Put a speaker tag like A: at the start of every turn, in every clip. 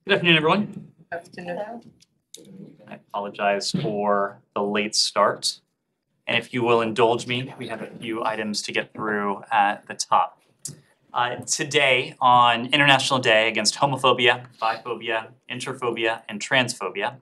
A: Good afternoon, everyone.
B: Afternoon.
A: I apologize for the late start. And if you will indulge me, we have a few items to get through at the top. Today, on International Day Against Homophobia, Biphobia, Interphobia, and Transphobia,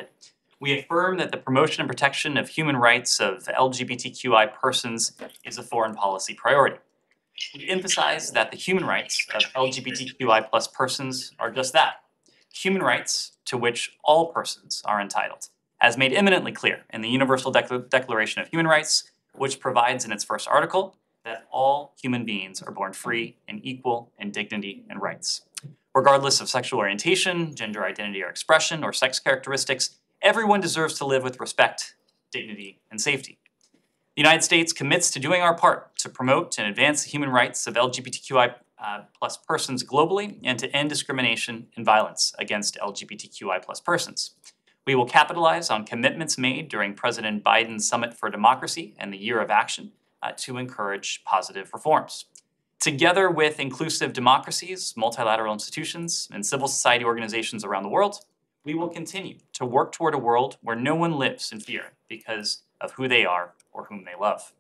A: we affirm that the promotion and protection of human rights of LGBTQI persons is a foreign policy priority. We emphasize that the human rights of LGBTQI plus persons are just that, human rights to which all persons are entitled, as made eminently clear in the Universal Declaration of Human Rights, which provides in its first article that all human beings are born free and equal in dignity and rights. Regardless of sexual orientation, gender identity or expression, or sex characteristics, everyone deserves to live with respect, dignity, and safety. The United States commits to doing our part to promote and advance the human rights of LGBTQI plus persons globally and to end discrimination and violence against LGBTQI plus persons. We will capitalize on commitments made during President Biden's Summit for Democracy and the Year of Action to encourage positive reforms. Together with inclusive democracies, multilateral institutions, and civil society organizations around the world, we will continue to work toward a world where no one lives in fear because of who they are or whom they love.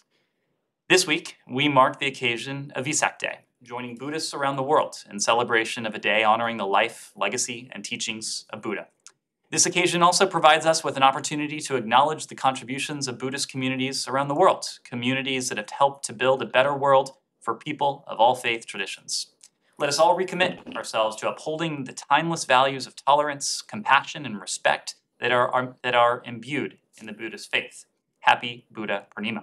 A: This week, we mark the occasion of Vesak Day, joining Buddhists around the world in celebration of a day honoring the life, legacy, and teachings of Buddha. This occasion also provides us with an opportunity to acknowledge the contributions of Buddhist communities around the world, communities that have helped to build a better world for people of all faith traditions. Let us all recommit ourselves to upholding the timeless values of tolerance, compassion, and respect that are imbued in the Buddhist faith. Happy Buddha Purnima.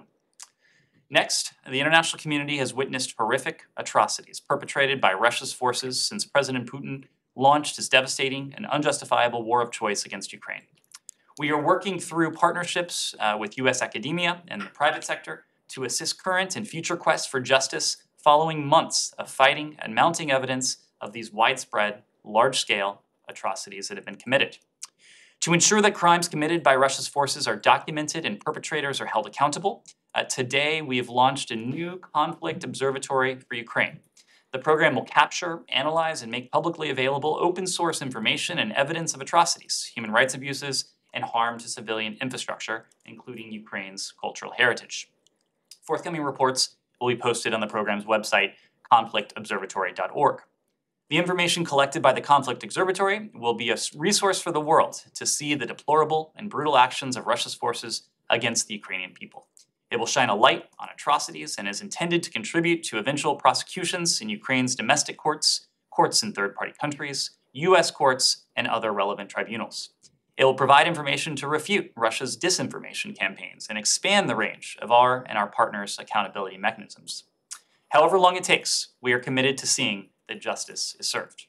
A: Next, the international community has witnessed horrific atrocities perpetrated by Russia's forces since President Putin launched his devastating and unjustifiable war of choice against Ukraine. We are working through partnerships with U.S. academia and the private sector to assist current and future quests for justice following months of fighting and mounting evidence of these widespread, large-scale atrocities that have been committed. To ensure that crimes committed by Russia's forces are documented and perpetrators are held accountable, today we have launched a new conflict observatory for Ukraine. The program will capture, analyze, and make publicly available open source information and evidence of atrocities, human rights abuses, and harm to civilian infrastructure, including Ukraine's cultural heritage. Forthcoming reports will be posted on the program's website, conflictobservatory.org. The information collected by the Conflict Observatory will be a resource for the world to see the deplorable and brutal actions of Russia's forces against the Ukrainian people. It will shine a light on atrocities and is intended to contribute to eventual prosecutions in Ukraine's domestic courts, courts in third-party countries, U.S. courts, and other relevant tribunals. It will provide information to refute Russia's disinformation campaigns and expand the range of our and our partners' accountability mechanisms. However long it takes, we are committed to seeing that justice is served.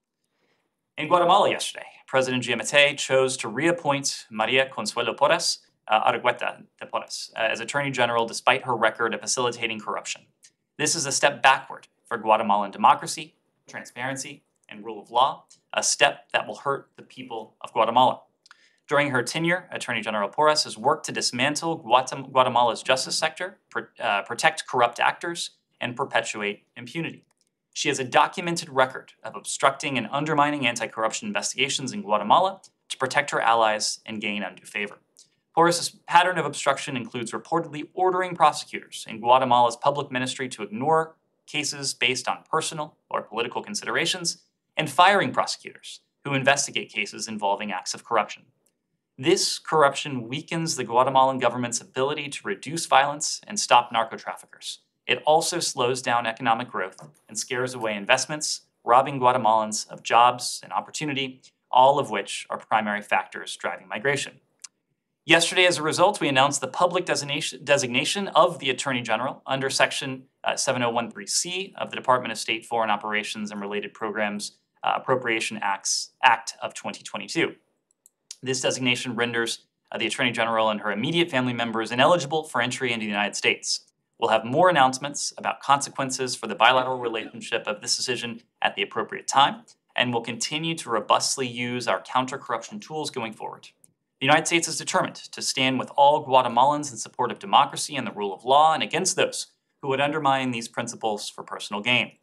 A: In Guatemala yesterday, President Giammattei chose to reappoint Maria Consuelo Porras Argueta de Porras as Attorney General despite her record of facilitating corruption. This is a step backward for Guatemalan democracy, transparency, and rule of law, a step that will hurt the people of Guatemala. During her tenure, Attorney General Porras has worked to dismantle Guatemala's justice sector, protect corrupt actors, and perpetuate impunity. She has a documented record of obstructing and undermining anti-corruption investigations in Guatemala to protect her allies and gain undue favor. Porras' pattern of obstruction includes reportedly ordering prosecutors in Guatemala's public ministry to ignore cases based on personal or political considerations and firing prosecutors who investigate cases involving acts of corruption. This corruption weakens the Guatemalan government's ability to reduce violence and stop narco-traffickers. It also slows down economic growth and scares away investments, robbing Guatemalans of jobs and opportunity, all of which are primary factors driving migration. Yesterday, as a result, we announced the public designation of the Attorney General under Section 7013C of the Department of State Foreign Operations and Related Programs Appropriation Act of 2022. This designation renders the Attorney General and her immediate family members ineligible for entry into the United States. We'll have more announcements about consequences for the bilateral relationship of this decision at the appropriate time, and we'll continue to robustly use our counter-corruption tools going forward. The United States is determined to stand with all Guatemalans in support of democracy and the rule of law and against those who would undermine these principles for personal gain.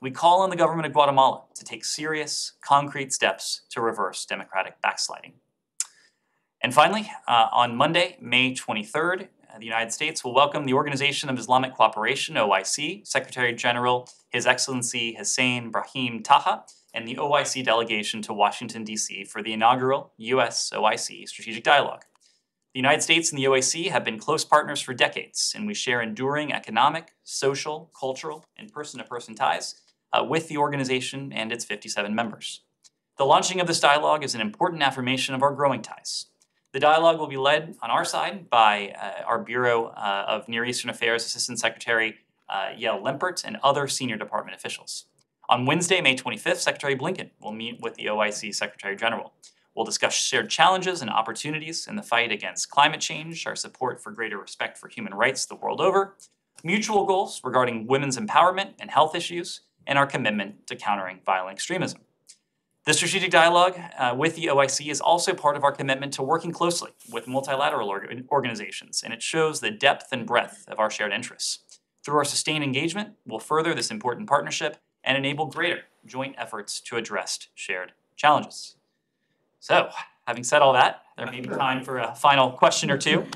A: we call on the government of Guatemala to take serious, concrete steps to reverse democratic backsliding. And finally, on Monday, May 23rd, the United States will welcome the Organization of Islamic Cooperation, OIC, Secretary General His Excellency Hussein Brahim Taha, and the OIC delegation to Washington, D.C. for the inaugural U.S.-OIC Strategic Dialogue. The United States and the OIC have been close partners for decades, and we share enduring economic, social, cultural, and person-to-person ties with the organization and its 57 members. The launching of this dialogue is an important affirmation of our growing ties. The dialogue will be led on our side by our Bureau of Near Eastern Affairs Assistant Secretary Yael Lempert and other senior department officials. On Wednesday, May 25th, Secretary Blinken will meet with the OIC Secretary General. We'll discuss shared challenges and opportunities in the fight against climate change, our support for greater respect for human rights the world over, mutual goals regarding women's empowerment and health issues, and our commitment to countering violent extremism. The strategic dialogue with the OIC is also part of our commitment to working closely with multilateral organizations, and it shows the depth and breadth of our shared interests. Through our sustained engagement, we'll further this important partnership and enable greater joint efforts to address shared challenges. So, having said all that, there may be time for a final question or two.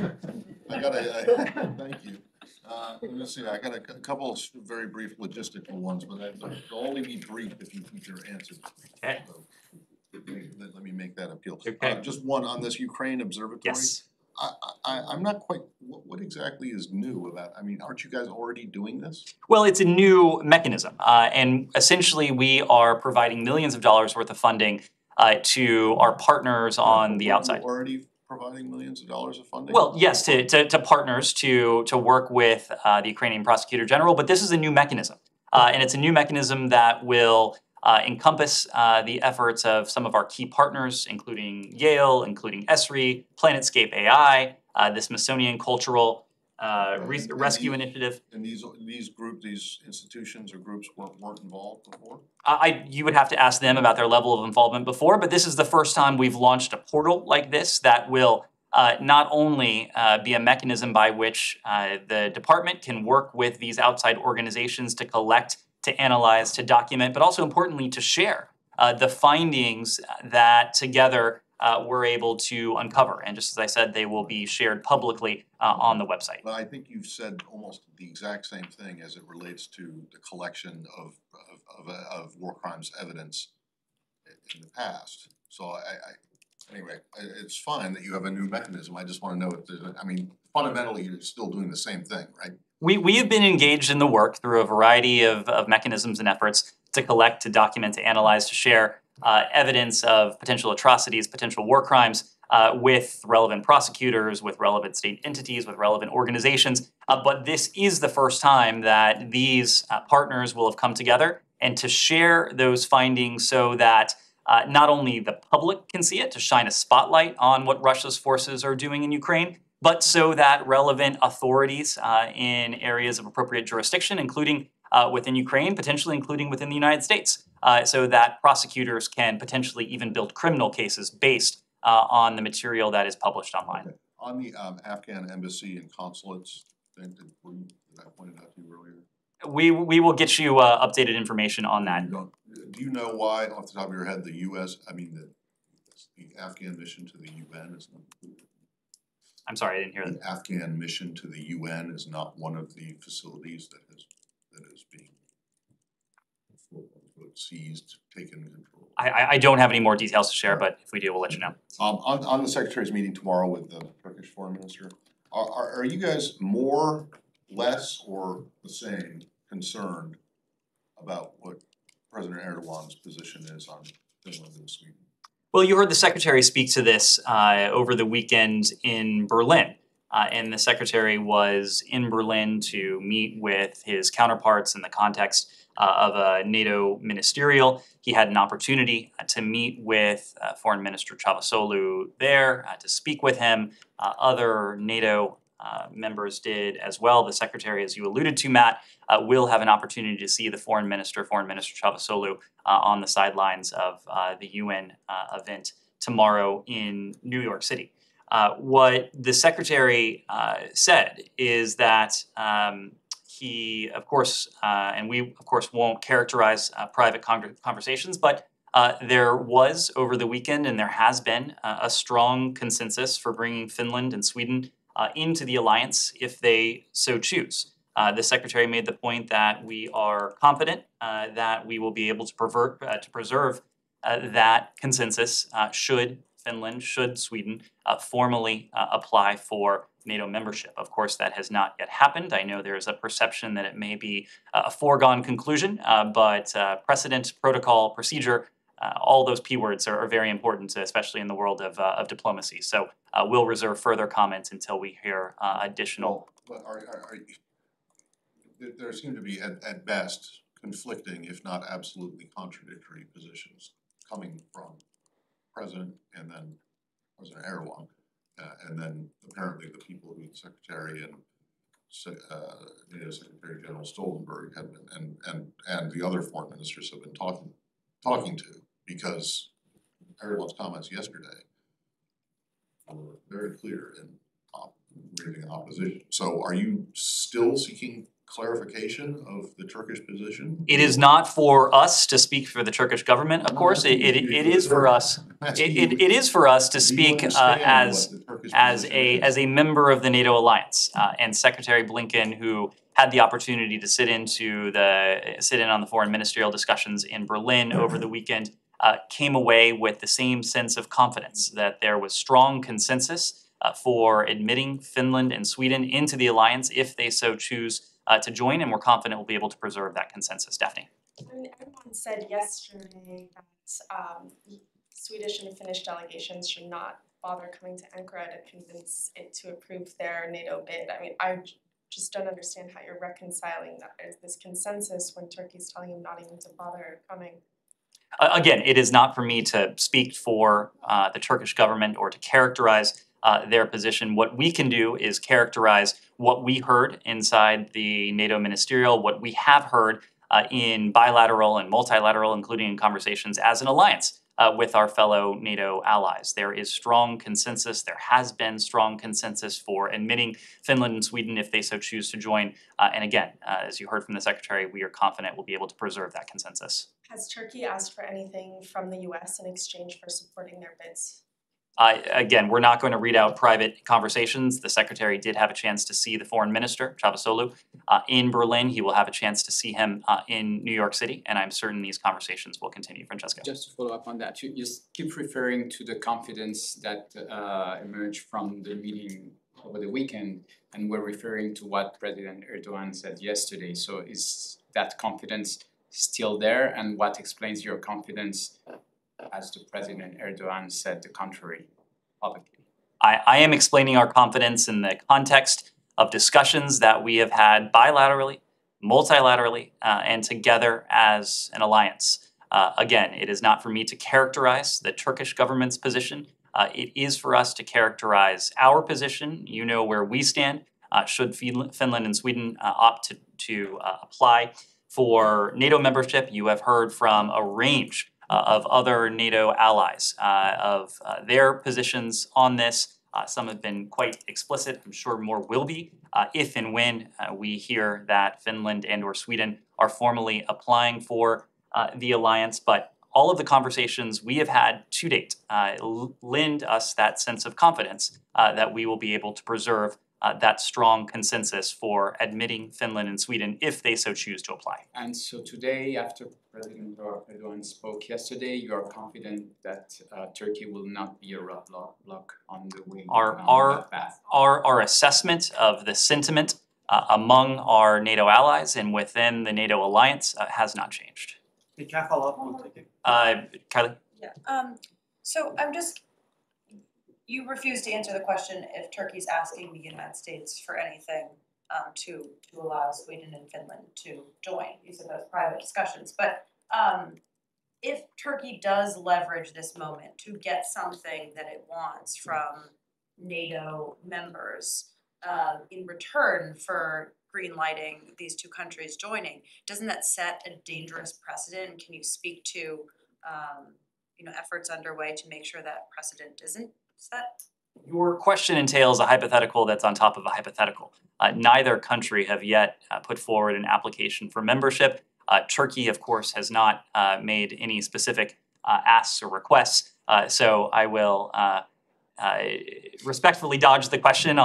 B: Thank you. Let me see, I got a couple of very brief logistical ones, but they'll only be brief if you keep your answers.
A: Okay.
B: So, let me make that appeal.
A: Okay.
B: Just one on this Ukraine observatory.
A: Yes.
B: I'm not quite, what exactly is new about, I mean, aren't you guys already doing this?
A: Well, it's a new mechanism, and essentially we are providing millions of dollars worth of funding to our partners on the outside.
B: Already providing millions of dollars of funding?
A: Well, yes, to partners to work with the Ukrainian Prosecutor General, but this is a new mechanism. And it's a new mechanism that will encompass the efforts of some of our key partners, including Yale, including ESRI, Planetscape AI, the Smithsonian Cultural Rescue Initiative.
B: And these groups, these institutions or groups weren't involved before?
A: You would have to ask them about their level of involvement before, but this is the first time we've launched a portal like this that will not only be a mechanism by which the department can work with these outside organizations to collect, to analyze, to document, but also importantly to share the findings that together we're able to uncover. And just as I said, they will be shared publicly on the website.
B: But I think you've said almost the exact same thing as it relates to the collection of war crimes evidence in the past. So anyway, it's fine that you have a new mechanism. I just want to know if there's, I mean, fundamentally you're still doing the same thing, right?
A: We have been engaged in the work through a variety of mechanisms and efforts to collect, to document, to analyze, to share evidence of potential atrocities, potential war crimes with relevant prosecutors, with relevant state entities, with relevant organizations. But this is the first time that these partners will have come together and to share those findings so that not only the public can see it, to shine a spotlight on what Russia's forces are doing in Ukraine, but so that relevant authorities in areas of appropriate jurisdiction, including within Ukraine, potentially including within the United States, so that prosecutors can potentially even build criminal cases based on the material that is published online.
B: Okay. On the Afghan embassy and consulates thing that I pointed out to you earlier?
A: We will get you updated information on that.
B: Do you know why, off the top of your head, the U.S., I mean, the Afghan mission to the UN is not included?
A: I'm sorry, I didn't hear that.
B: The Afghan mission to the UN is not one of the facilities that is being seized, taken control.
A: I don't have any more details to share, but if we do, we'll let you know.
B: On the Secretary's meeting tomorrow with the Turkish Foreign Minister, are you guys more, less, or the same concerned about what President Erdogan's position is on Finland and Sweden?
A: Well, you heard the Secretary speak to this over the weekend in Berlin. And the Secretary was in Berlin to meet with his counterparts in the context of a NATO ministerial. He had an opportunity to meet with Foreign Minister Çavuşoğlu there, to speak with him. Other NATO members did as well. The Secretary, as you alluded to, Matt, will have an opportunity to see the Foreign Minister Çavuşoğlu, on the sidelines of the UN event tomorrow in New York City. What the Secretary said is that he, of course, and we, of course, won't characterize private conversations, but there was over the weekend, and there has been a strong consensus for bringing Finland and Sweden into the alliance if they so choose. The Secretary made the point that we are confident that we will be able to preserve that consensus should Finland, should Sweden formally apply for NATO membership. Of course, that has not yet happened. I know there is a perception that it may be a foregone conclusion, but precedent, protocol, procedure, all those P words are very important, especially in the world of diplomacy. So we'll reserve further comments until we hear additional.
B: But there seem to be at best conflicting, if not absolutely contradictory positions coming from President and then President Erdogan, and then apparently the people who the Secretary and NATO Secretary General Stoltenberg have been, and the other foreign ministers have been talking to, because Erdogan's comments yesterday were very clear in raising opposition. So are you still seeking clarification of the Turkish position?
A: It is not for us to speak for the Turkish government, of course. It is for us. It is for us to speak as a member of the NATO alliance. And Secretary Blinken, who had the opportunity to sit in on the foreign ministerial discussions in Berlin over the weekend, came away with the same sense of confidence that there was strong consensus for admitting Finland and Sweden into the alliance if they so choose to join, and we're confident we'll be able to preserve that consensus. Daphne.
C: Everyone said yesterday that Swedish and Finnish delegations should not bother coming to Ankara to convince it to approve their NATO bid. I mean, I just don't understand how you're reconciling that. There's this consensus when Turkey's telling you not even to bother coming.
A: Again, it is not for me to speak for the Turkish government or to characterize their position. What we can do is characterize what we heard inside the NATO ministerial, what we have heard in bilateral and multilateral, including in conversations as an alliance with our fellow NATO allies. There is strong consensus. There has been strong consensus for admitting Finland and Sweden if they so choose to join. And again, as you heard from the Secretary, we are confident we'll be able to preserve that consensus.
C: Has Turkey asked for anything from the U.S. in exchange for supporting their bids?
A: Again, we're not going to read out private conversations. The Secretary did have a chance to see the Foreign Minister, Çavuşoğlu, in Berlin. He will have a chance to see him in New York City, and I'm certain these conversations will continue. Francesco.
D: Just to follow up on that, you keep referring to the confidence that emerged from the meeting over the weekend, and we're referring to what President Erdogan said yesterday. So is that confidence still there, and what explains your confidence as the President Erdogan said the contrary publicly?
A: I am explaining our confidence in the context of discussions that we have had bilaterally, multilaterally, and together as an alliance. Again, it is not for me to characterize the Turkish government's position. It is for us to characterize our position. You know where we stand. Should Finland and Sweden opt to apply for NATO membership, you have heard from a range of other NATO allies of their positions on this. Some have been quite explicit. I'm sure more will be if and when we hear that Finland and or Sweden are formally applying for the alliance. But all of the conversations we have had to date lend us that sense of confidence that we will be able to preserve that strong consensus for admitting Finland and Sweden if they so choose to apply.
D: And so today, after President Erdogan spoke yesterday, you are confident that Turkey will not be a roadblock on the way on that path?
A: Our assessment of the sentiment among our NATO allies and within the NATO alliance has not changed.
E: Can I follow up?
A: Kylie?
F: Yeah. So I'm just. You refuse to answer the question if Turkey's asking the United States for anything to allow Sweden and Finland to join. You said those private discussions, but if Turkey does leverage this moment to get something that it wants from NATO members in return for greenlighting these two countries joining, doesn't that set a dangerous precedent? Can you speak to efforts underway to make sure that precedent isn't set?
A: Your question entails a hypothetical that's on top of a hypothetical. Neither country have yet put forward an application for membership. Turkey, of course, has not made any specific asks or requests. So I will respectfully dodge the question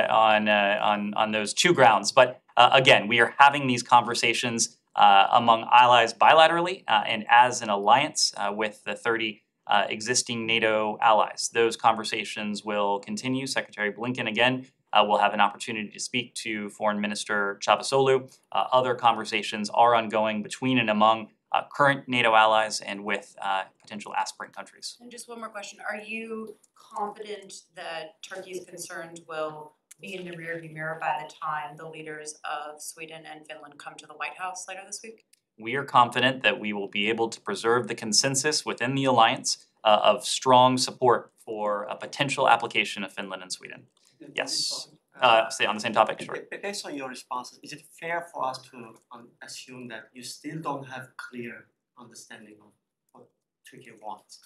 A: on those two grounds. But again, we are having these conversations among allies bilaterally and as an alliance with the 30 existing NATO allies. Those conversations will continue. Secretary Blinken, again, will have an opportunity to speak to Foreign Minister Çavuşoğlu. Other conversations are ongoing between and among current NATO allies and with potential aspirant countries.
F: And just one more question, are you confident that Turkey's concerns will be in the rearview mirror by the time the leaders of Sweden and Finland come to the White House later this week?
A: We are confident that we will be able to preserve the consensus within the alliance of strong support for a potential application of Finland and Sweden. Yes. Stay on the same topic, sure.
E: Based on your responses, is it fair for us to assume that you still don't have clear understanding of what Turkey wants?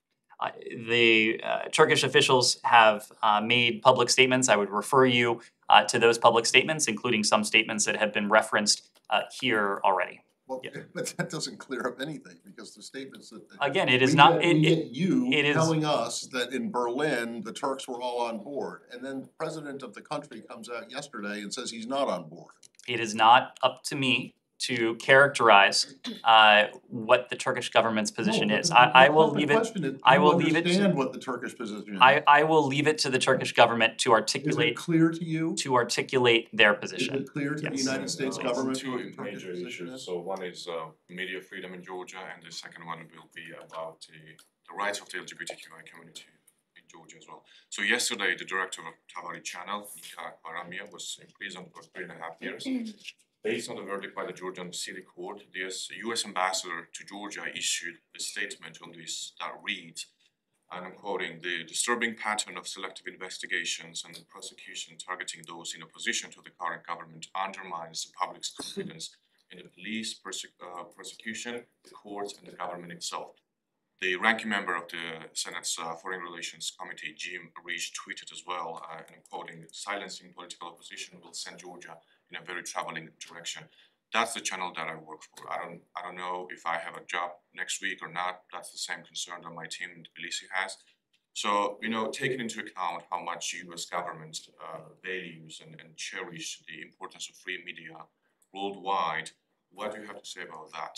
A: The Turkish officials have made public statements. I would refer you to those public statements, including some statements that have been referenced here already.
B: Well,
A: Yeah.
B: but that doesn't clear up anything, because the statements that.
A: Again, it is
B: we
A: not.
B: get- we
A: It
B: get you
A: it is-
B: telling us that in Berlin, the Turks were all on board, and then the president of the country comes out yesterday and says he's not on board.
A: it is not up to me to characterize what the Turkish government's position
B: No,
A: is.
B: but
A: I will
B: the
A: leave it.
B: question is,
A: I
B: do
A: will
B: you
A: leave it to-
B: understand what the Turkish position is?
A: I will leave it to the Turkish government to
B: Is it
A: articulate
B: clear to you?
A: their
B: Is
A: position.
B: it clear to the
A: Yes.
B: United States
G: So
B: government
G: two
B: what the Turkish
G: major
B: position
G: issues.
B: is?
G: So one is media freedom in Georgia, and the second one will be about the rights of the LGBTQI community in Georgia as well. So yesterday, the director of Tabari channel, Nika Baramia, was imprisoned for 3.5 years. Based on the verdict by the Georgian City Court, the U.S. ambassador to Georgia issued a statement on this that reads, and I'm quoting, "The disturbing pattern of selective investigations and prosecution targeting those in opposition to the current government undermines the public's confidence in the police, prosecution, the courts, and the government itself." The ranking member of the Senate's Foreign Relations Committee, Jim Reich, tweeted as well, and I'm quoting, "Silencing political opposition will send Georgia in a very troubling direction." That's the channel that I work for. I don't know if I have a job next week or not. That's the same concern that my team in Tbilisi has. So, taking into account how much U.S. government values and cherish the importance of free media worldwide, what do you have to say about that?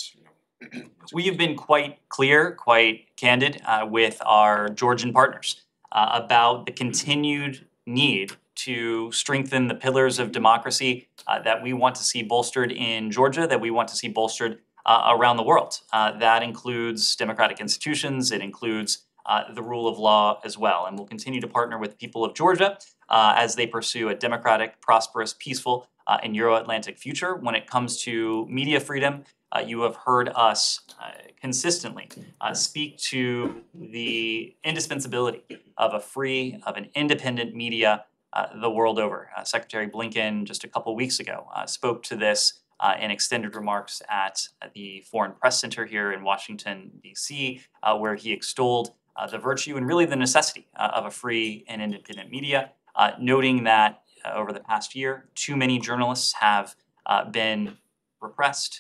A: We have been quite clear, quite candid with our Georgian partners about the continued need to strengthen the pillars of democracy that we want to see bolstered in Georgia, that we want to see bolstered around the world. That includes democratic institutions, it includes the rule of law as well. And we'll continue to partner with the people of Georgia as they pursue a democratic, prosperous, peaceful, and Euro-Atlantic future. When it comes to media freedom, you have heard us consistently speak to the indispensability of a free, of an independent media the world over. Secretary Blinken just a couple weeks ago spoke to this in extended remarks at the Foreign Press Center here in Washington, D.C., where he extolled the virtue and really the necessity of a free and independent media, noting that over the past year, too many journalists have been repressed,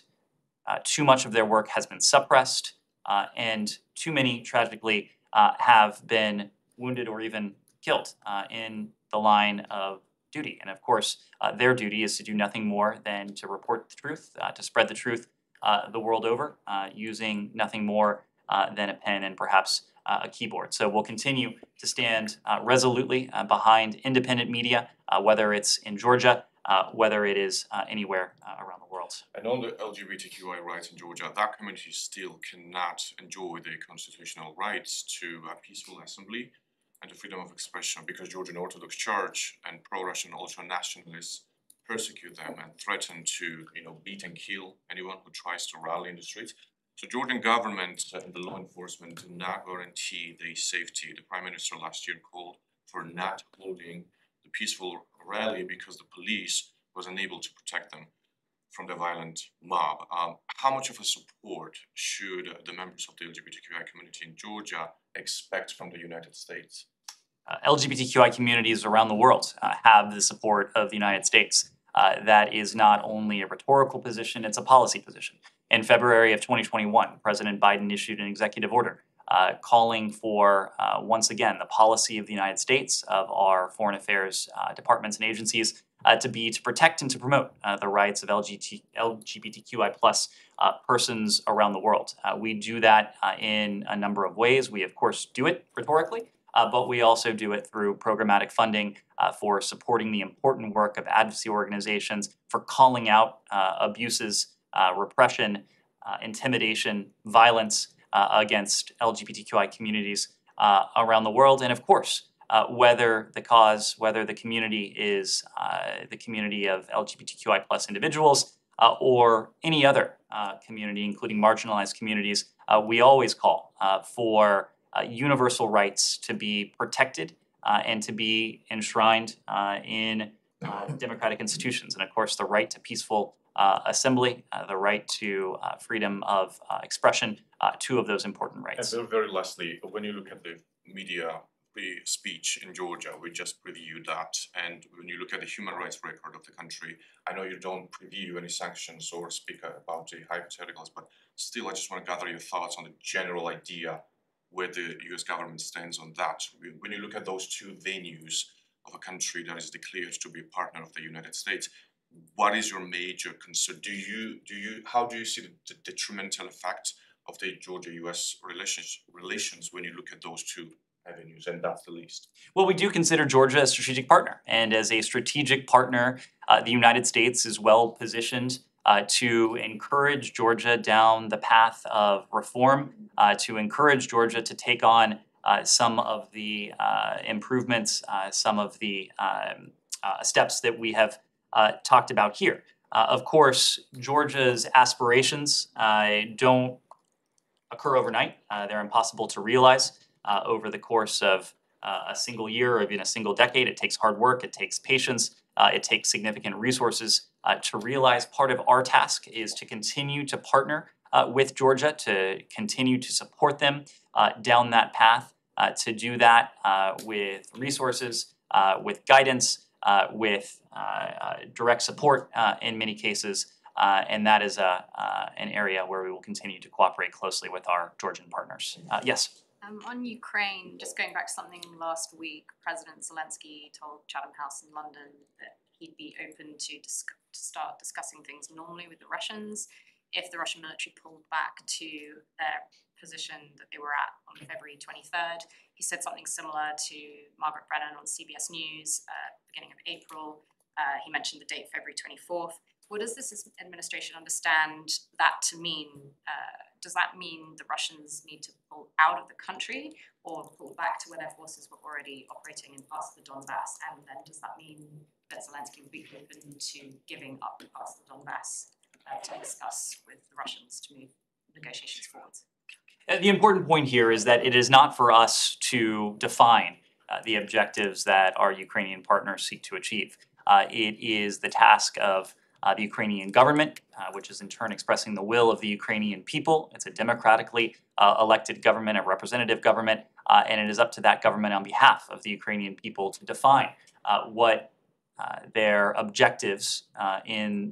A: too much of their work has been suppressed, and too many, tragically, have been wounded or even killed in the line of duty. And of course, their duty is to do nothing more than to report the truth, to spread the truth the world over, using nothing more than a pen and perhaps a keyboard. So we'll continue to stand resolutely behind independent media, whether it's in Georgia, whether it is anywhere around the world.
G: And on the LGBTQI rights in Georgia, that community still cannot enjoy the constitutional rights to a peaceful assembly and the freedom of expression, because Georgian Orthodox Church and pro-Russian ultra-nationalists persecute them and threaten to, beat and kill anyone who tries to rally in the streets. So Georgian government and the law enforcement do not guarantee the safety. The Prime Minister last year called for not holding the peaceful rally because the police was unable to protect them from the violent mob. How much of a support should the members of the LGBTQI community in Georgia expect from the United States?
A: LGBTQI communities around the world have the support of the United States. That is not only a rhetorical position, it's a policy position. In February of 2021, President Biden issued an executive order calling for, once again, the policy of the United States, of our foreign affairs departments and agencies, to protect and to promote the rights of LGBTQI plus persons around the world. We do that in a number of ways. We, of course, do it rhetorically, but we also do it through programmatic funding for supporting the important work of advocacy organizations, for calling out abuses, repression, intimidation, violence against LGBTQI communities around the world. And of course, whether the community is the community of LGBTQI plus individuals or any other community, including marginalized communities, we always call for universal rights to be protected and to be enshrined in democratic institutions. And of course, the right to peaceful assembly, the right to freedom of expression, two of those important rights.
G: And very lastly, when you look at the media free speech in Georgia, we just previewed that, and when you look at the human rights record of the country, I know you don't preview any sanctions or speak about the hypotheticals, but still I just want to gather your thoughts on the general idea where the US government stands on that. When you look at those two venues of a country that is declared to be a partner of the United States, what is your major concern? How do you see the detrimental effect of the Georgia-US relations when you look at those two avenues, and that's the least?
A: Well, we do consider Georgia a strategic partner, and as a strategic partner, the United States is well positioned to encourage Georgia down the path of reform, to encourage Georgia to take on some of the improvements, some of the steps that we have talked about here. Of course, Georgia's aspirations don't occur overnight. They're impossible to realize over the course of a single year or even a single decade. It takes hard work, it takes patience, it takes significant resources to realize. Part of our task is to continue to partner with Georgia, to continue to support them down that path, to do that with resources, with guidance, with direct support in many cases, and that is an area where we will continue to cooperate closely with our Georgian partners. Yes?
H: On Ukraine, just going back to something last week, President Zelensky told Chatham House in London that he'd be open to start discussing things normally with the Russians if the Russian military pulled back to their position that they were at on February 23rd. He said something similar to Margaret Brennan on CBS News beginning of April. He mentioned the date February 24th. What does this administration understand that to mean? Does that mean the Russians need to pull out of the country or pull back to where their forces were already operating in parts of the Donbass? And then does that mean that Zelensky would be open to giving up parts of the Donbass to discuss with the Russians to move negotiations forward?
A: The important point here is that it is not for us to define the objectives that our Ukrainian partners seek to achieve. It is the task of the Ukrainian government, which is in turn expressing the will of the Ukrainian people. It's a democratically elected government, a representative government, and it is up to that government on behalf of the Ukrainian people to define what their objectives in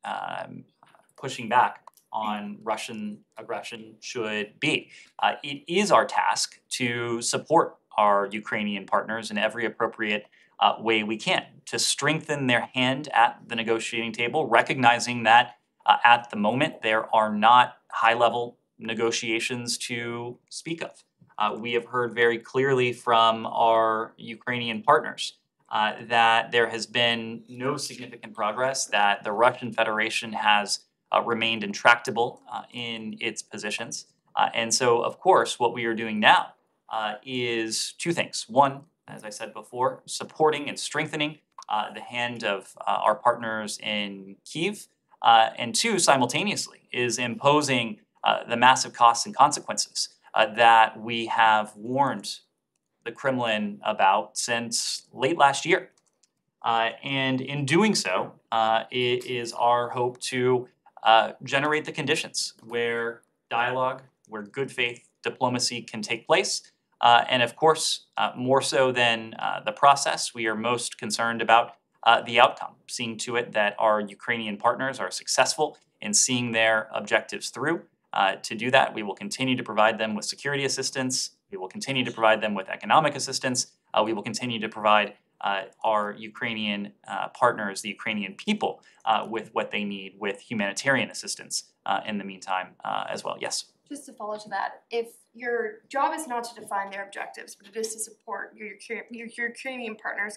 A: pushing back on Russian aggression should be. It is our task to support our Ukrainian partners in every appropriate way we can, to strengthen their hand at the negotiating table, recognizing that at the moment there are not high-level negotiations to speak of. We have heard very clearly from our Ukrainian partners that there has been no significant progress, that the Russian Federation has remained intractable in its positions. And so, of course, what we are doing now is two things. One, as I said before, supporting and strengthening the hand of our partners in Kyiv. And two, simultaneously, is imposing the massive costs and consequences that we have warned the Kremlin about since late last year. And in doing so, it is our hope to generate the conditions where dialogue, where good faith diplomacy can take place, And of course, more so than the process, we are most concerned about the outcome, seeing to it that our Ukrainian partners are successful in seeing their objectives through. To do that, we will continue to provide them with security assistance. We will continue to provide them with economic assistance. We will continue to provide our Ukrainian partners, the Ukrainian people, with what they need with humanitarian assistance in the meantime as well. Yes?
C: Just to follow to that, if your job is not to define their objectives, but it is to support your Ukrainian partners,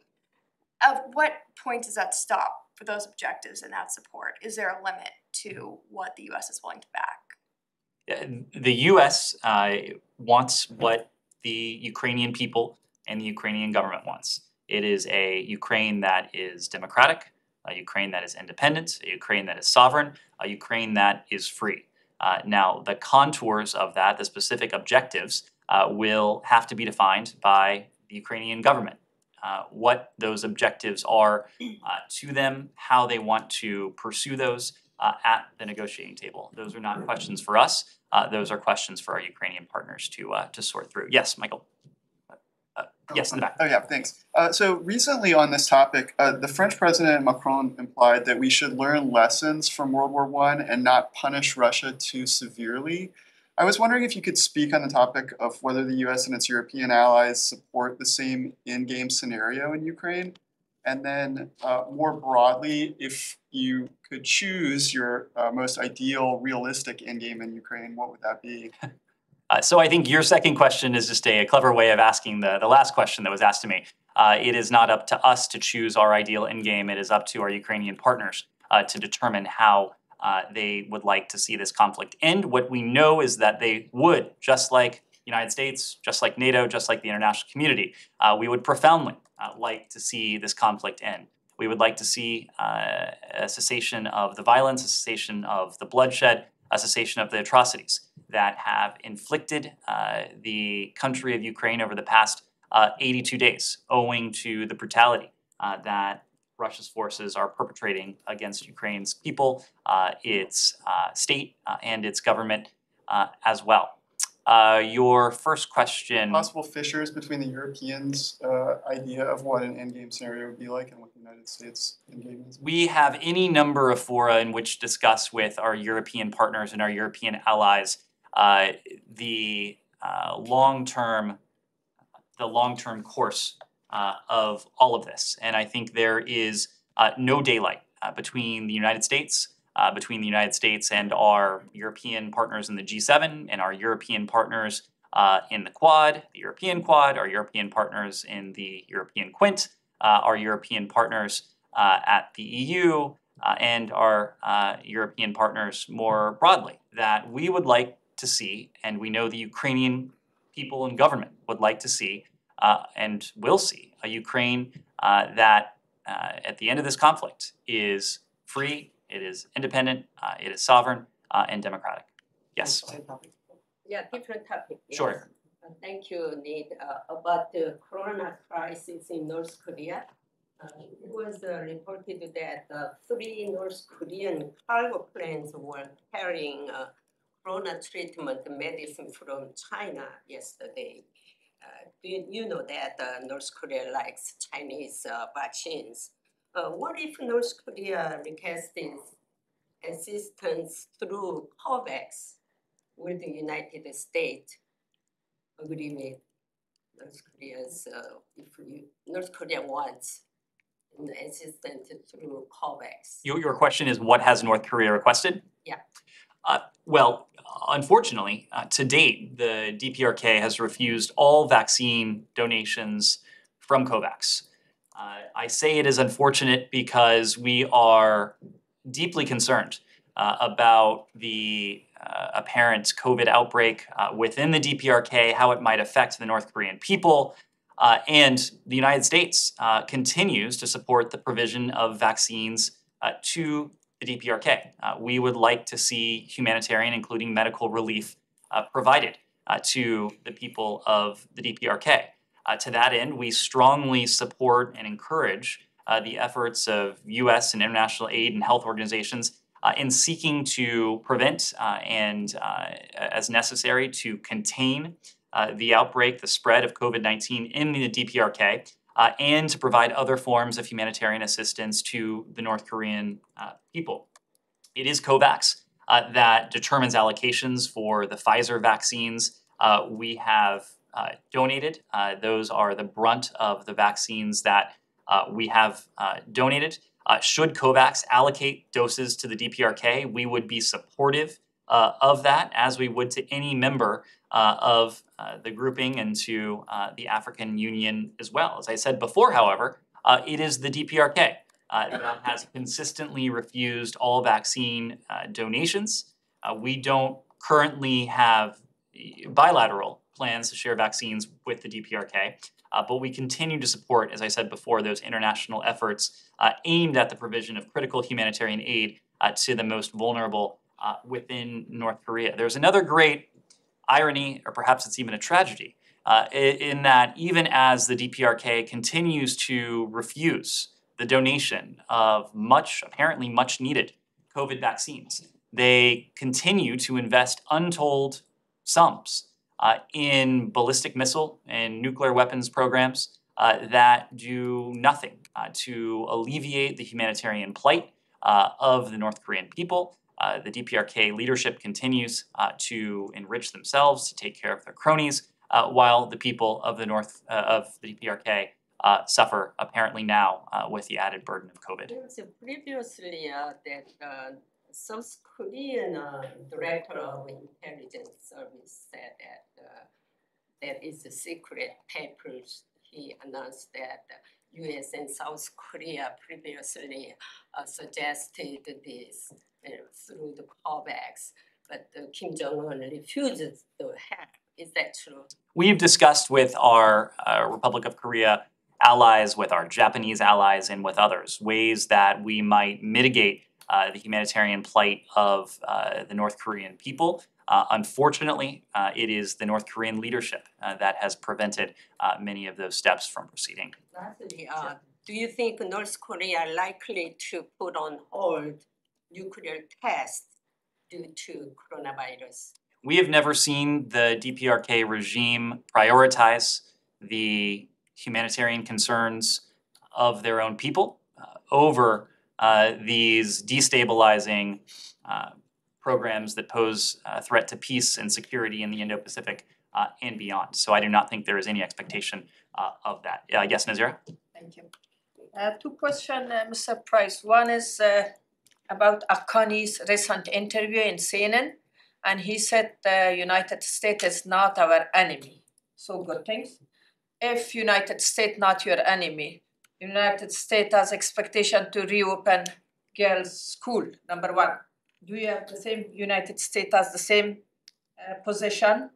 C: at what point does that stop for those objectives and that support? Is there a limit to what the U.S. is willing to back?
A: The U.S. Wants what the Ukrainian people and the Ukrainian government wants. It is a Ukraine that is democratic, a Ukraine that is independent, a Ukraine that is sovereign, a Ukraine that is free. Now, the contours of that, the specific objectives, will have to be defined by the Ukrainian government. What those objectives are to them, how they want to pursue those at the negotiating table. Those are not questions for us. Those are questions for our Ukrainian partners to sort through. Yes, Michael. Yes, in the back.
I: Oh yeah, thanks. So recently on this topic, the French President Macron implied that we should learn lessons from World War I and not punish Russia too severely. I was wondering if you could speak on the topic of whether the US and its European allies support the same in-game scenario in Ukraine. And then more broadly, if you could choose your most ideal, realistic in-game in Ukraine, what would that be?
A: So I think your second question is just a clever way of asking the last question that was asked to me. It is not up to us to choose our ideal endgame. It is up to our Ukrainian partners to determine how they would like to see this conflict end. What we know is that they would, just like the United States, just like NATO, just like the international community, we would profoundly like to see this conflict end. We would like to see a cessation of the violence, a cessation of the bloodshed, a cessation of the atrocities that have inflicted the country of Ukraine over the past 82 days, owing to the brutality that Russia's forces are perpetrating against Ukraine's people, its state, and its government as well. Your first question.
I: Possible fissures between the Europeans' idea of what an endgame scenario would be like and what the United States endgame is?
A: We have any number of fora in which to discuss with our European partners and our European allies the long-term course of all of this. And I think there is no daylight between the United States and our European partners in the G7 and our European partners in the Quad, the European Quad, our European partners in the European Quint, our European partners at the EU, and our European partners more broadly, that we would like to see, and we know the Ukrainian people and government would like to see, and will see, a Ukraine that at the end of this conflict is free, it is independent, it is sovereign, and democratic. Yes?
J: Yeah, different topic.
A: Sure.
J: Yes. Thank you, Nate. About the corona crisis in North Korea. It was reported that 3 North Korean cargo planes were carrying corona treatment medicine from China yesterday. Do you know that North Korea likes Chinese vaccines? What if North Korea requested assistance through COVAX? Will the United States agree with North Korea's, North Korea wants assistance through COVAX?
A: Your question is, what has North Korea requested?
J: Yeah.
A: Well, unfortunately, to date, the DPRK has refused all vaccine donations from COVAX. I say it is unfortunate because we are deeply concerned about the apparent COVID outbreak within the DPRK, how it might affect the North Korean people, and the United States continues to support the provision of vaccines to the DPRK. We would like to see humanitarian, including medical relief, provided to the people of the DPRK. To that end, we strongly support and encourage the efforts of U.S. and international aid and health organizations in seeking to prevent and, as necessary, to contain the outbreak, the spread of COVID-19 in the DPRK, and to provide other forms of humanitarian assistance to the North Korean people. It is COVAX that determines allocations for the Pfizer vaccines. We have donated. Those are the brunt of the vaccines that we have donated. Should COVAX allocate doses to the DPRK, we would be supportive of that, as we would to any member of the grouping and to the African Union as well. As I said before, however, it is the DPRK that has consistently refused all vaccine donations. We don't currently have bilateral plans to share vaccines with the DPRK, but we continue to support, as I said before, those international efforts aimed at the provision of critical humanitarian aid to the most vulnerable within North Korea. There's another great irony, or perhaps it's even a tragedy, in that even as the DPRK continues to refuse the donation of apparently much needed COVID vaccines, they continue to invest untold sums in ballistic missile and nuclear weapons programs that do nothing to alleviate the humanitarian plight of the North Korean people. The DPRK leadership continues to enrich themselves, to take care of their cronies, while the people of the DPRK suffer apparently now with the added burden of COVID.
J: So previously, that South Korean director of intelligence service said that that is a secret papers. He announced that U.S. and South Korea previously suggested this through the COVAX, but Kim Jong-un refuses to help. Is that true?
A: We've discussed with our Republic of Korea allies, with our Japanese allies, and with others, ways that we might mitigate the humanitarian plight of the North Korean people. Unfortunately, it is the North Korean leadership that has prevented many of those steps from proceeding.
J: Lastly, do you think North Korea are likely to put on hold nuclear tests due to coronavirus?
A: We have never seen the DPRK regime prioritize the humanitarian concerns of their own people over these destabilizing programs that pose a threat to peace and security in the Indo-Pacific and beyond. So I do not think there is any expectation of that. Yes, Nazira?
K: Thank you. Two questions, Mr. Price. One is about Akani's recent interview in CNN, and he said the United States is not our enemy. So good things. If United States not your enemy, United States has expectation to reopen girls' school, number one. Do you have the same, United States has the same position,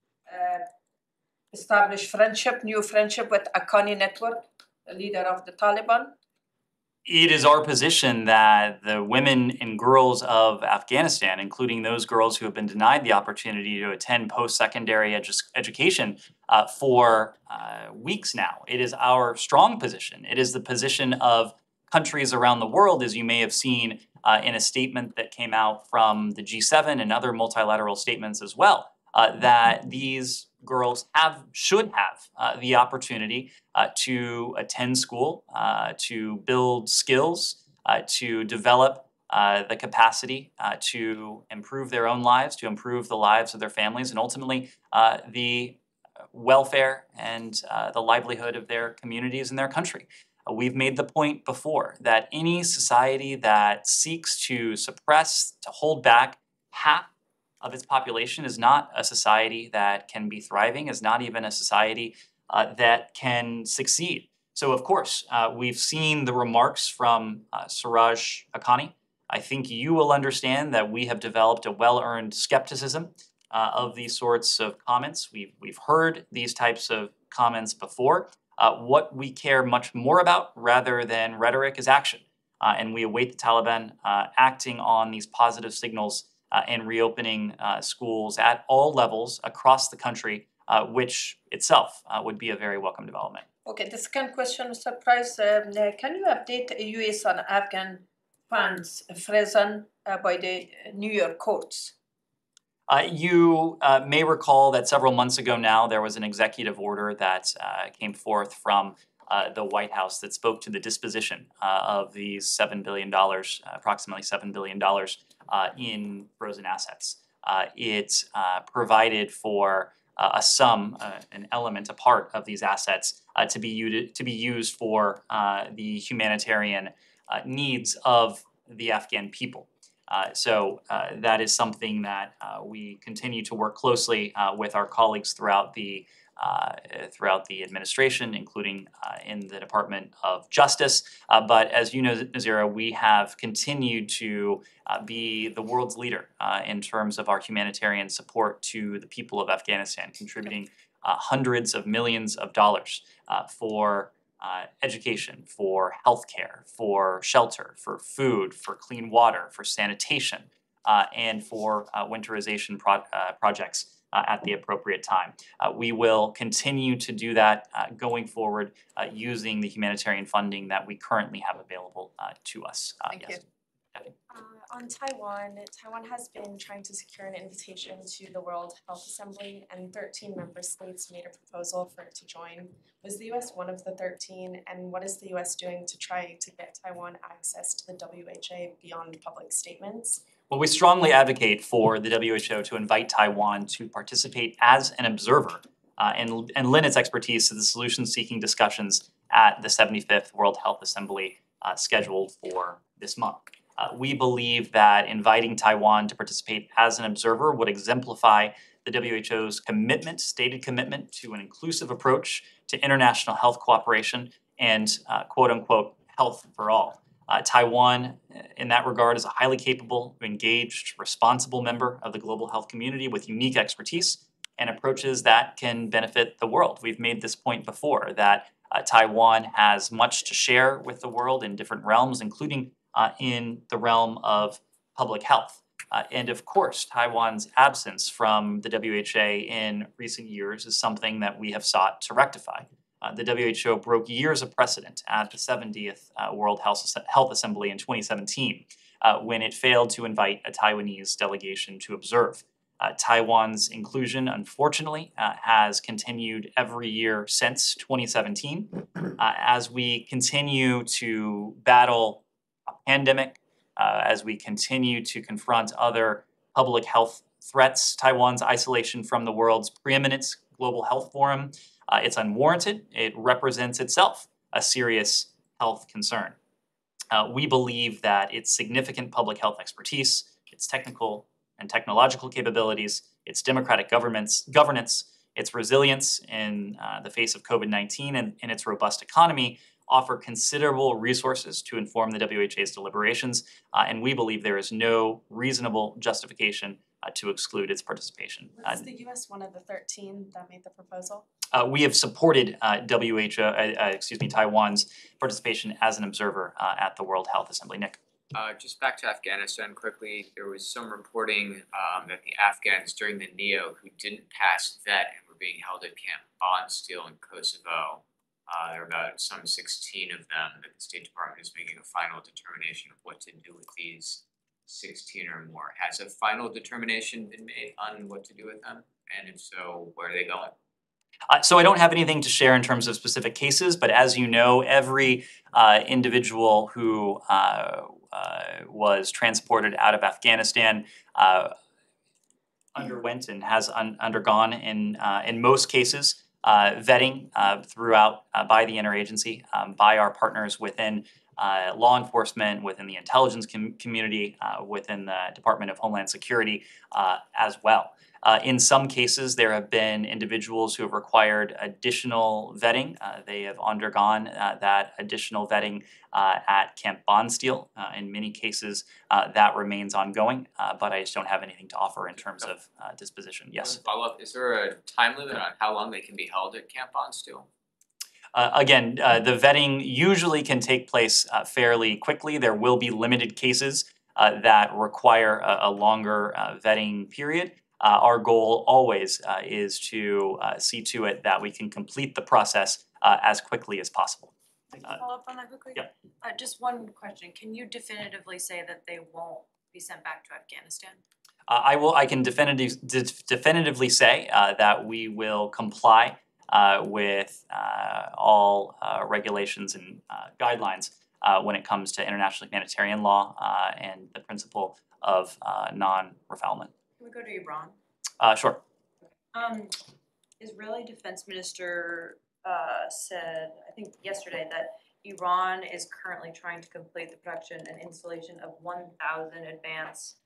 K: establish friendship, new friendship with Akani Network, the leader of the Taliban?
A: It is our position that the women and girls of Afghanistan, including those girls who have been denied the opportunity to attend post-secondary education for weeks now, it is our strong position. It is the position of countries around the world, as you may have seen in a statement that came out from the G7 and other multilateral statements as well, that these girls should have the opportunity to attend school, to build skills, to develop the capacity to improve their own lives, to improve the lives of their families, and ultimately the welfare and the livelihood of their communities and their country. We've made the point before that any society that seeks to suppress, to hold back half of its population is not a society that can be thriving, is not even a society that can succeed. So of course, we've seen the remarks from Suraj Haqqani. I think you will understand that we have developed a well-earned skepticism of these sorts of comments. We've heard these types of comments before. What we care much more about, rather than rhetoric, is action. And we await the Taliban acting on these positive signals and reopening schools at all levels across the country, which itself would be a very welcome development.
K: Okay, the second question, Mr. Price, can you update the U.S. on Afghan funds frozen by the New York courts?
A: You may recall that several months ago now, there was an executive order that came forth from the White House that spoke to the disposition of these $7 billion, approximately $7 billion in frozen assets. It provided for a sum, an element, a part of these assets to be used for the humanitarian needs of the Afghan people. So that is something that we continue to work closely with our colleagues throughout the administration, including in the Department of Justice. But as you know, Nazira, we have continued to be the world's leader in terms of our humanitarian support to the people of Afghanistan, contributing hundreds of millions of dollars for education, for healthcare, for shelter, for food, for clean water, for sanitation, and for winterization projects at the appropriate time. We will continue to do that going forward using the humanitarian funding that we currently have available to us.
K: Thank you.
C: On Taiwan, Taiwan has been trying to secure an invitation to the World Health Assembly, and 13 member states made a proposal for it to join. Was the US one of the 13, and what is the US doing to try to get Taiwan access to the WHO beyond public statements?
A: Well, we strongly advocate for the WHO to invite Taiwan to participate as an observer and lend its expertise to the solution-seeking discussions at the 75th World Health Assembly scheduled for this month. We believe that inviting Taiwan to participate as an observer would exemplify the WHO's commitment, stated commitment, to an inclusive approach to international health cooperation and quote-unquote health for all. Taiwan, in that regard, is a highly capable, engaged, responsible member of the global health community with unique expertise and approaches that can benefit the world. We've made this point before, that Taiwan has much to share with the world in different realms, including in the realm of public health. And of course, Taiwan's absence from the WHO in recent years is something that we have sought to rectify. The WHO broke years of precedent at the 70th World Health Assembly in 2017 when it failed to invite a Taiwanese delegation to observe. Taiwan's inclusion, unfortunately, has continued every year since 2017. As we continue to battle a pandemic, as we continue to confront other public health threats, Taiwan's isolation from the world's preeminent global health forum, it's unwarranted. It represents itself a serious health concern. We believe that its significant public health expertise, its technical and technological capabilities, its democratic governance, its resilience in the face of COVID-19 and its robust economy offer considerable resources to inform the WHA's deliberations, and we believe there is no reasonable justification to exclude its participation.
C: Was the US one of the 13 that made the proposal?
A: We have supported Taiwan's participation as an observer at the World Health Assembly. Nick.
L: Just back to Afghanistan quickly, there was some reporting that the Afghans during the NEO who didn't pass vet and were being held at Camp Bondsteel in Kosovo, there are about some 16 of them that the State Department is making a final determination of what to do with these 16 or more. Has a final determination been made on what to do with them? And if so, where are they going?
A: So I don't have anything to share in terms of specific cases, but as you know, every individual who was transported out of Afghanistan underwent and has undergone in most cases vetting throughout by the interagency, by our partners within law enforcement, within the intelligence community, within the Department of Homeland Security as well. In some cases, there have been individuals who have required additional vetting. They have undergone that additional vetting at Camp Bondsteel. In many cases, that remains ongoing, but I just don't have anything to offer in terms of disposition. Yes?
L: Follow up, is there a time limit on how long they can be held at Camp Bondsteel?
A: Again, the vetting usually can take place fairly quickly. There will be limited cases that require a longer vetting period. Our goal always is to see to it that we can complete the process as quickly as possible.
F: Can I follow up on that quickly?
A: Yeah.
F: Just one question. Can you definitively say that they won't be sent back to Afghanistan?
A: I can definitively say that we will comply with all regulations and guidelines when it comes to international humanitarian law and the principle of non-refoulement.
F: Can we go to Iran?
A: Sure.
F: Israeli Defense Minister said, I think yesterday, that Iran is currently trying to complete the production and installation of 1,000 advanced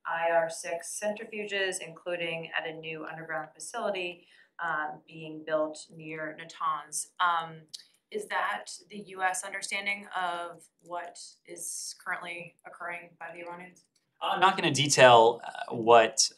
F: IR-6 centrifuges, including at a new underground facility being built near Natanz. Is that the U.S. understanding of what is currently occurring by the Iranians?
A: I'm not going to detail what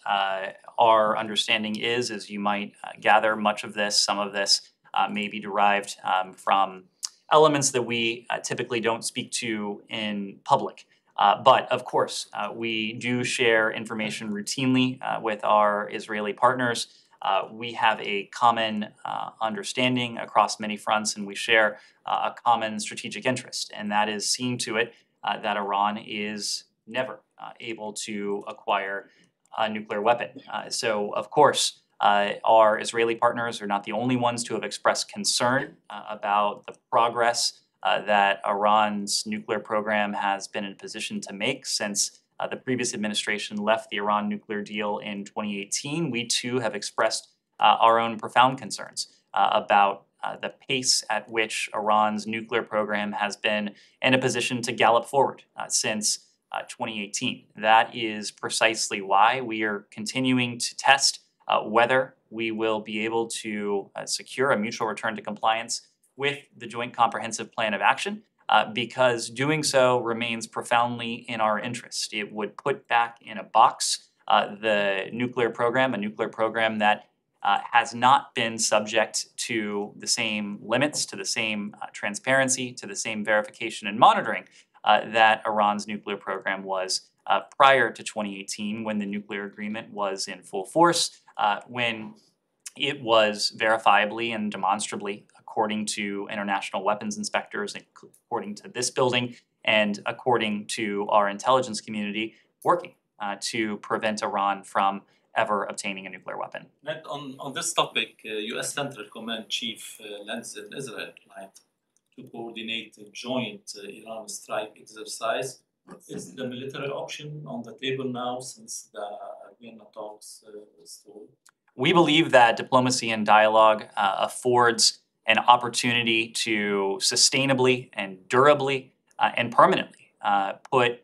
A: our understanding is. As you might gather, much of this, some of this may be derived from elements that we typically don't speak to in public. But of course, we do share information routinely with our Israeli partners. We have a common understanding across many fronts, and we share a common strategic interest, and that is seeing to it that Iran is never able to acquire a nuclear weapon. So, of course, our Israeli partners are not the only ones to have expressed concern about the progress that Iran's nuclear program has been in a position to make since the previous administration left the Iran nuclear deal in 2018. We too have expressed our own profound concerns about the pace at which Iran's nuclear program has been in a position to gallop forward since 2018. That is precisely why we are continuing to test whether we will be able to secure a mutual return to compliance with the Joint Comprehensive Plan of Action, because doing so remains profoundly in our interest. It would put back in a box the nuclear program, a nuclear program that has not been subject to the same limits, to the same transparency, to the same verification and monitoring that Iran's nuclear program was prior to 2018, when the nuclear agreement was in full force, when it was verifiably and demonstrably, according to international weapons inspectors, according to this building, and according to our intelligence community, working to prevent Iran from ever obtaining a nuclear weapon.
M: On this topic, U.S. Central Command Chief lands in Israel tonight to coordinate a joint Iran strike exercise. Is the military option on the table now since the Vienna talks stalled?
A: We believe that diplomacy and dialogue affords an opportunity to sustainably and durably and permanently put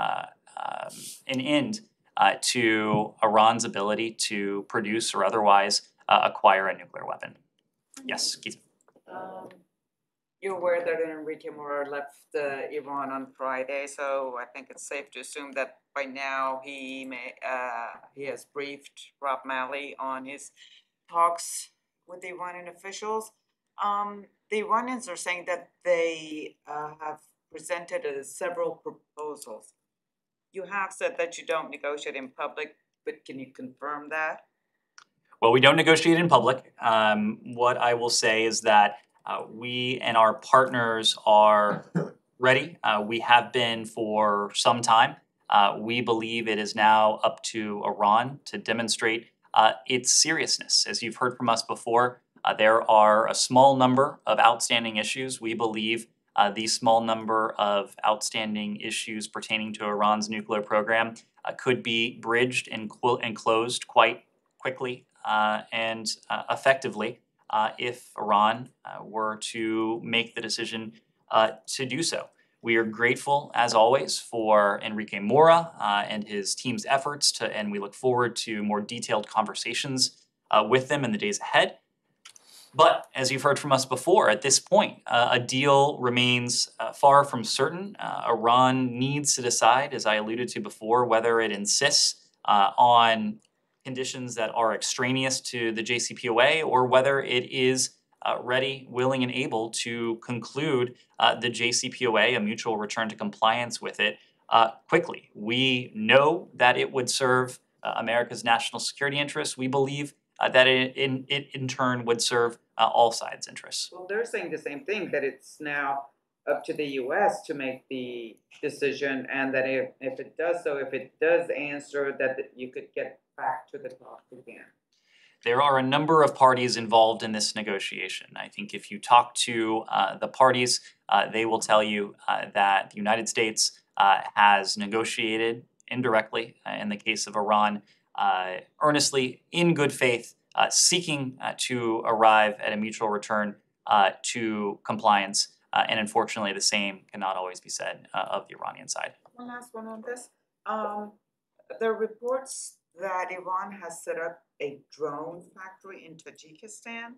A: an end to Iran's ability to produce or otherwise acquire a nuclear weapon. Yes, Keith.
N: You're aware that Enrique Mora left Iran on Friday, so I think it's safe to assume that by now he has briefed Rob Malley on his talks with the Iranian officials. The Iranians are saying that they have presented several proposals. You have said that you don't negotiate in public, but can you confirm that?
A: Well, we don't negotiate in public. What I will say is that we and our partners are ready. We have been for some time. We believe it is now up to Iran to demonstrate its seriousness. As you've heard from us before, there are a small number of outstanding issues. We believe the small number of outstanding issues pertaining to Iran's nuclear program could be bridged and closed quite quickly and effectively if Iran were to make the decision to do so. We are grateful, as always, for Enrique Mora and his team's efforts, and we look forward to more detailed conversations with them in the days ahead. But as you've heard from us before, at this point, a deal remains far from certain. Iran needs to decide, as I alluded to before, whether it insists on conditions that are extraneous to the JCPOA or whether it is ready, willing, and able to conclude the JCPOA, a mutual return to compliance with it, quickly. We know that it would serve America's national security interests. We believe that it in turn would serve all sides' interests.
N: Well, they're saying the same thing, that it's now up to the US to make the decision, and that if it does so, if it does answer, that you could get back to the talks again?
A: There are a number of parties involved in this negotiation. I think if you talk to the parties, they will tell you that the United States has negotiated indirectly, in the case of Iran, earnestly, in good faith, seeking to arrive at a mutual return to compliance. And unfortunately, the same cannot always be said of the Iranian side.
N: One last one on this. There are reports that Iran has set up a drone factory in Tajikistan.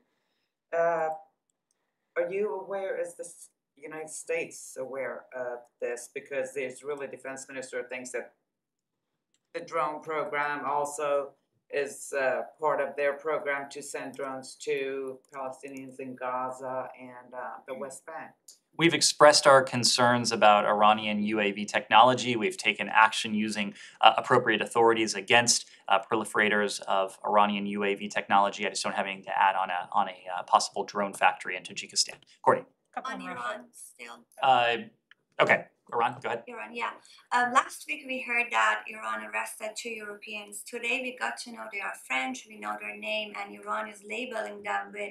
N: Are you aware, is the United States aware of this? Because the Israeli defense minister thinks that the drone program also is part of their program to send drones to Palestinians in Gaza and the West Bank.
A: We've expressed our concerns about Iranian UAV technology. We've taken action using appropriate authorities against proliferators of Iranian UAV technology. I just don't have anything to add on a possible drone factory in Tajikistan. Courtney.
O: On Iran still.
A: Okay, Iran, go ahead.
O: Iran, yeah. Last week we heard that Iran arrested 2 Europeans. Today we got to know they are French, we know their name, and Iran is labeling them with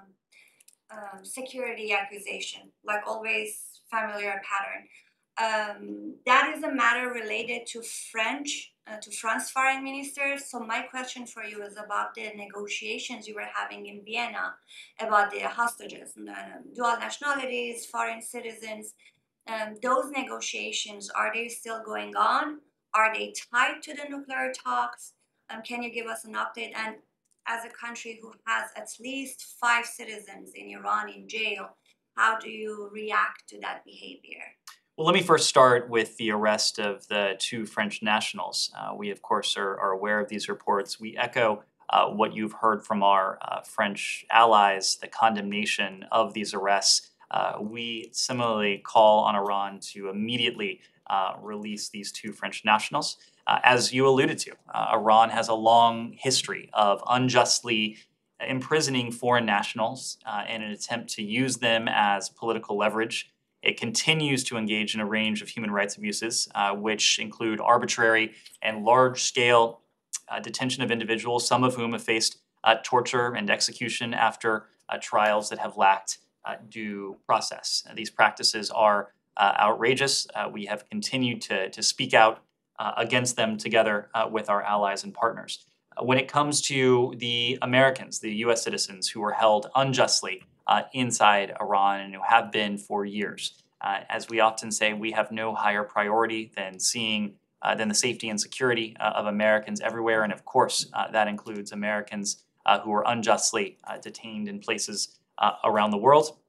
O: security accusation, like always familiar pattern. That is a matter related to France foreign minister. So my question for you is about the negotiations you were having in Vienna about the hostages, dual nationalities, foreign citizens. Those negotiations, are they still going on? Are they tied to the nuclear talks? Can you give us an update? And as a country who has at least 5 citizens in Iran in jail, how do you react to that behavior?
A: Well, let me first start with the arrest of the 2 French nationals. We, of course, are aware of these reports. We echo what you've heard from our French allies, the condemnation of these arrests. We similarly call on Iran to immediately release these 2 French nationals. As you alluded to, Iran has a long history of unjustly imprisoning foreign nationals in an attempt to use them as political leverage. It continues to engage in a range of human rights abuses, which include arbitrary and large-scale detention of individuals, some of whom have faced torture and execution after trials that have lacked due process. These practices are outrageous. We have continued to speak out against them together with our allies and partners. When it comes to the Americans, the U.S. citizens who were held unjustly inside Iran and who have been for years, as we often say, we have no higher priority than the safety and security of Americans everywhere, and of course that includes Americans who are unjustly detained in places around the world.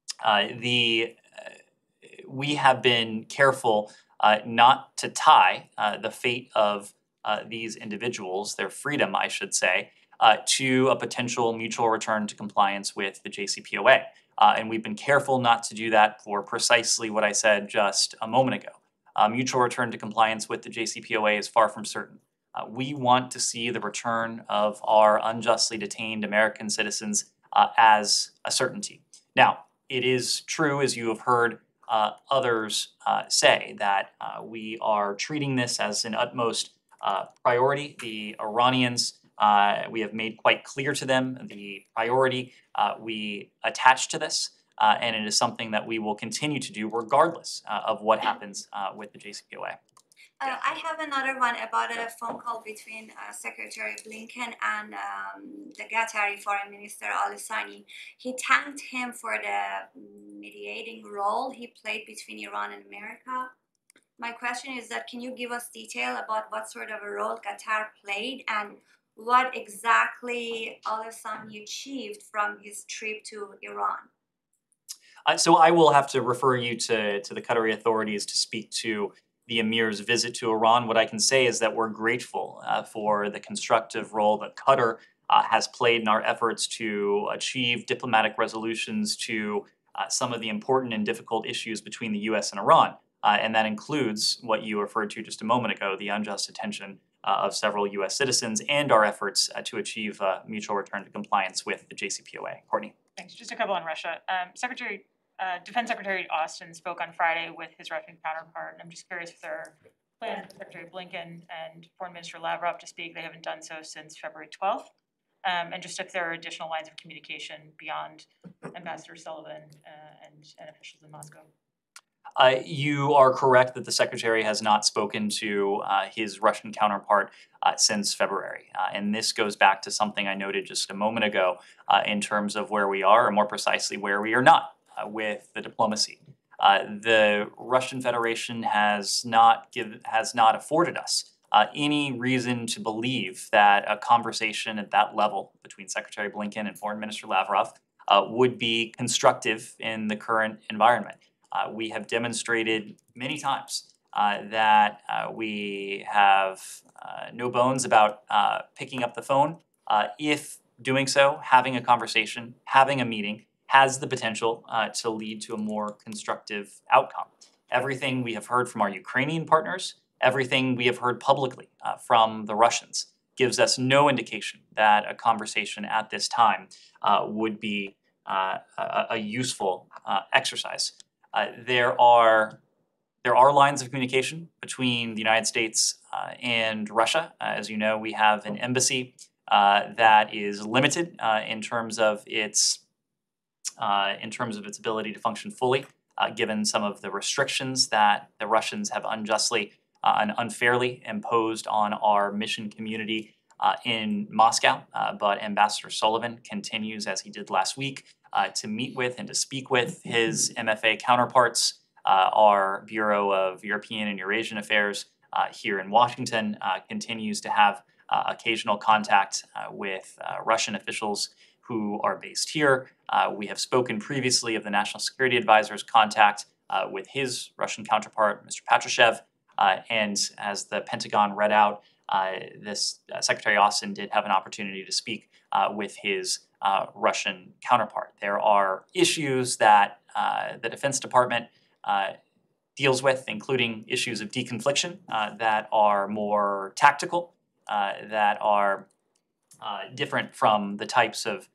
A: We have been careful not to tie the fate of these individuals, their freedom, I should say, to a potential mutual return to compliance with the JCPOA. And we've been careful not to do that for precisely what I said just a moment ago. Mutual return to compliance with the JCPOA is far from certain. We want to see the return of our unjustly detained American citizens as a certainty. Now, it is true, as you have heard others say, that we are treating this as an utmost priority. The Iranians, we have made quite clear to them the priority we attach to this, and it is something that we will continue to do regardless of what happens with the JCPOA.
O: I have another one about a phone call between Secretary Blinken and the Qatari Foreign Minister al-Thani. He thanked him for the mediating role he played between Iran and America. My question is that, can you give us detail about what sort of a role Qatar played and what exactly al-Thani achieved from his trip to Iran?
A: So I will have to refer you to the Qatari authorities to speak to the Emir's visit to Iran. What I can say is that we're grateful for the constructive role that Qatar has played in our efforts to achieve diplomatic resolutions to some of the important and difficult issues between the U.S. and Iran. And that includes what you referred to just a moment ago, the unjust detention of several U.S. citizens and our efforts to achieve mutual return to compliance with the JCPOA. Courtney.
P: Thanks. Just a couple on Russia. Secretary Defense Secretary Austin spoke on Friday with his Russian counterpart, and I'm just curious if there are plans for Secretary Blinken and Foreign Minister Lavrov to speak. They haven't done so since February 12th. And just if there are additional lines of communication beyond Ambassador Sullivan and officials in Moscow.
A: You are correct that the Secretary has not spoken to his Russian counterpart since February. And this goes back to something I noted just a moment ago in terms of where we are, or more precisely where we are not with the diplomacy. The Russian Federation has not afforded us any reason to believe that a conversation at that level between Secretary Blinken and Foreign Minister Lavrov would be constructive in the current environment. We have demonstrated many times that we have no bones about picking up the phone if doing so, having a conversation, having a meeting, has the potential to lead to a more constructive outcome. Everything we have heard from our Ukrainian partners, everything we have heard publicly from the Russians gives us no indication that a conversation at this time would be a useful exercise. There are lines of communication between the United States and Russia. As you know, we have an embassy that is limited in terms of its ability to function fully, given some of the restrictions that the Russians have unjustly and unfairly imposed on our mission community in Moscow. But Ambassador Sullivan continues, as he did last week, to meet with and to speak with his MFA counterparts. Our Bureau of European and Eurasian Affairs here in Washington continues to have occasional contact with Russian officials who are based here. We have spoken previously of the National Security Advisor's contact with his Russian counterpart, Mr. Patrushev, and as the Pentagon read out, this Secretary Austin did have an opportunity to speak with his Russian counterpart. There are issues that the Defense Department deals with, including issues of deconfliction that are more tactical, that are different from the types of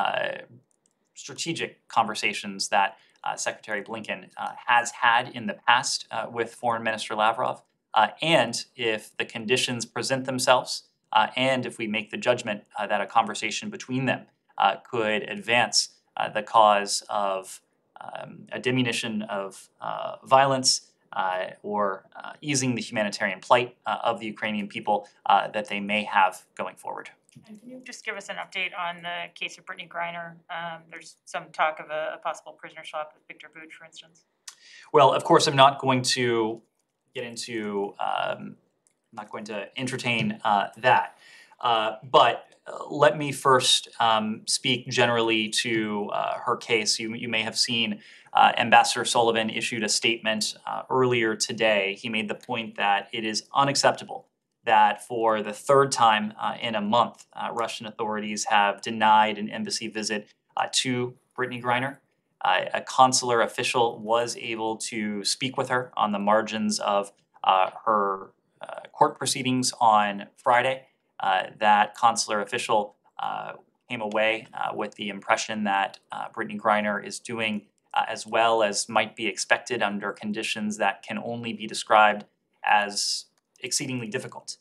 A: strategic conversations that Secretary Blinken has had in the past with Foreign Minister Lavrov. And if the conditions present themselves, and if we make the judgment that a conversation between them could advance the cause of a diminution of violence or easing the humanitarian plight of the Ukrainian people that they may have going forward.
P: And can you just give us an update on the case of Brittany Griner? There's some talk of a possible prisoner swap with Victor Bout, for instance.
A: Well, of course, I'm not going to get into, I'm not going to entertain that. But let me first speak generally to her case. You may have seen Ambassador Sullivan issued a statement earlier today. He made the point that it is unacceptable that for the third time in a month, Russian authorities have denied an embassy visit to Brittany Griner. A consular official was able to speak with her on the margins of her court proceedings on Friday. That consular official came away with the impression that Brittany Griner is doing as well as might be expected under conditions that can only be described as exceedingly difficult.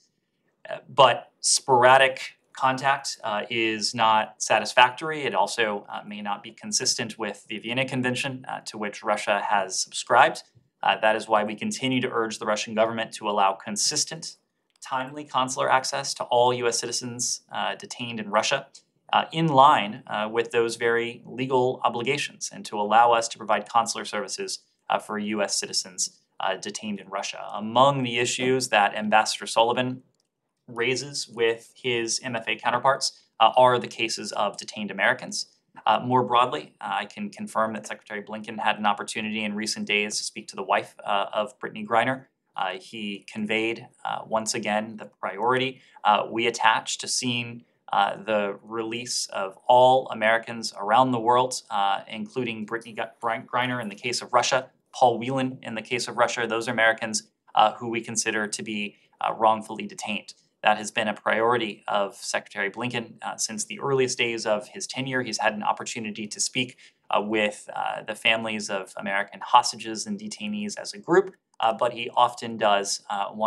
A: But sporadic contact is not satisfactory. It also may not be consistent with the Vienna Convention to which Russia has subscribed. That is why we continue to urge the Russian government to allow consistent, timely consular access to all U.S. citizens detained in Russia in line with those very legal obligations, and to allow us to provide consular services for U.S. citizens detained in Russia. Among the issues that Ambassador Sullivan raises with his MFA counterparts are the cases of detained Americans. More broadly, I can confirm that Secretary Blinken had an opportunity in recent days to speak to the wife of Brittany Griner. He conveyed once again the priority we attach to seeing the release of all Americans around the world, including Brittany Griner in the case of Russia, Paul Whelan in the case of Russia. Those are Americans who we consider to be wrongfully detained. That has been a priority of Secretary Blinken since the earliest days of his tenure. He's had an opportunity to speak with the families of American hostages and detainees as a group, but he often does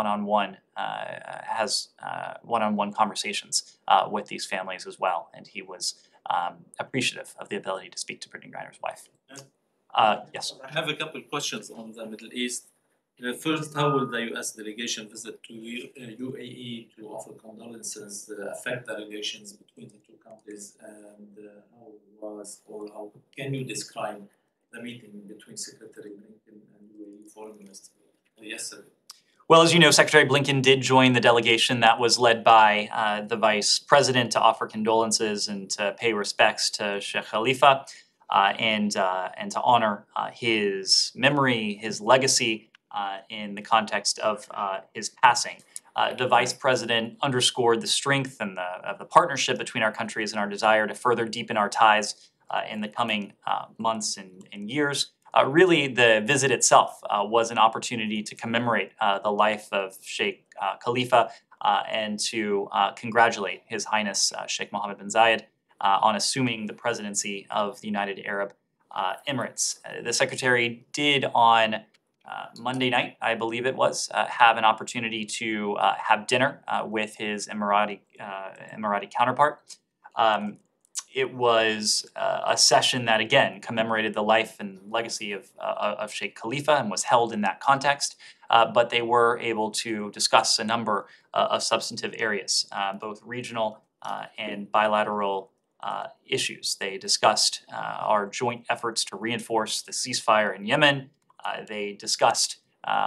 A: has one-on-one conversations with these families as well, and he was appreciative of the ability to speak to Brittany Griner's wife. Yes.
M: I have a couple of questions on the Middle East. First, how will the U.S. delegation visit to UAE to offer condolences affect the relations between the two countries, and how can you describe the meeting between Secretary Blinken and UAE Foreign Minister yesterday?
A: Well, as you know, Secretary Blinken did join the delegation that was led by the Vice President to offer condolences and to pay respects to Sheikh Khalifa and to honor his memory, his legacy in the context of his passing. The Vice President underscored the strength and the partnership between our countries and our desire to further deepen our ties in the coming months and years. Really, the visit itself was an opportunity to commemorate the life of Sheikh Khalifa and to congratulate His Highness Sheikh Mohammed bin Zayed on assuming the presidency of the United Arab Emirates. The Secretary did on Monday night, I believe it was, have an opportunity to have dinner with his Emirati counterpart. It was a session that, again, commemorated the life and legacy of Sheikh Khalifa and was held in that context, but they were able to discuss a number of substantive areas, both regional and bilateral issues. They discussed our joint efforts to reinforce the ceasefire in Yemen. They discussed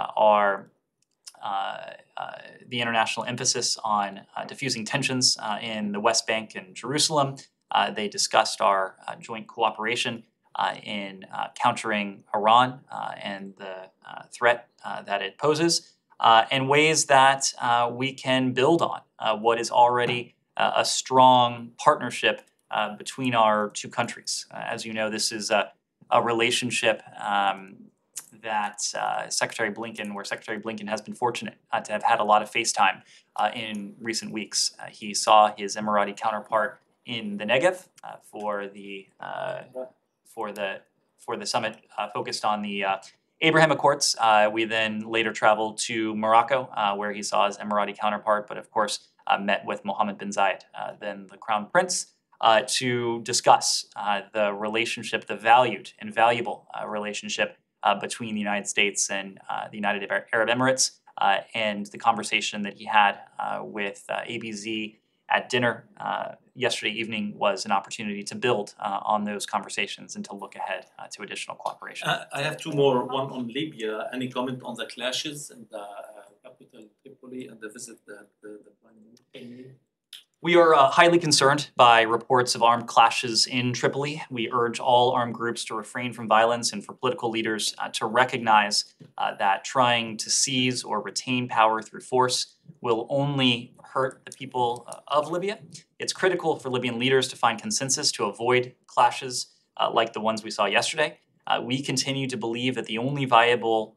A: the international emphasis on diffusing tensions in the West Bank and Jerusalem. They discussed our joint cooperation in countering Iran and the threat that it poses, and ways that we can build on what is already a strong partnership between our two countries. As you know, this is a relationship that Secretary Blinken has been fortunate to have had a lot of face time in recent weeks. He saw his Emirati counterpart in the Negev for the summit focused on the Abraham Accords. We then later traveled to Morocco, where he saw his Emirati counterpart, but of course met with Mohammed bin Zayed, then the Crown Prince, to discuss the relationship, the valued and valuable relationship between the United States and the United Arab Emirates, and the conversation that he had with ABZ at dinner yesterday evening was an opportunity to build on those conversations and to look ahead to additional cooperation.
M: I have two more, one on Libya. Any comment on the clashes in the capital Tripoli and the visit that the Prime Minister made?
A: We are highly concerned by reports of armed clashes in Tripoli. We urge all armed groups to refrain from violence and for political leaders to recognize that trying to seize or retain power through force will only hurt the people of Libya. It's critical for Libyan leaders to find consensus to avoid clashes like the ones we saw yesterday. We continue to believe that the only viable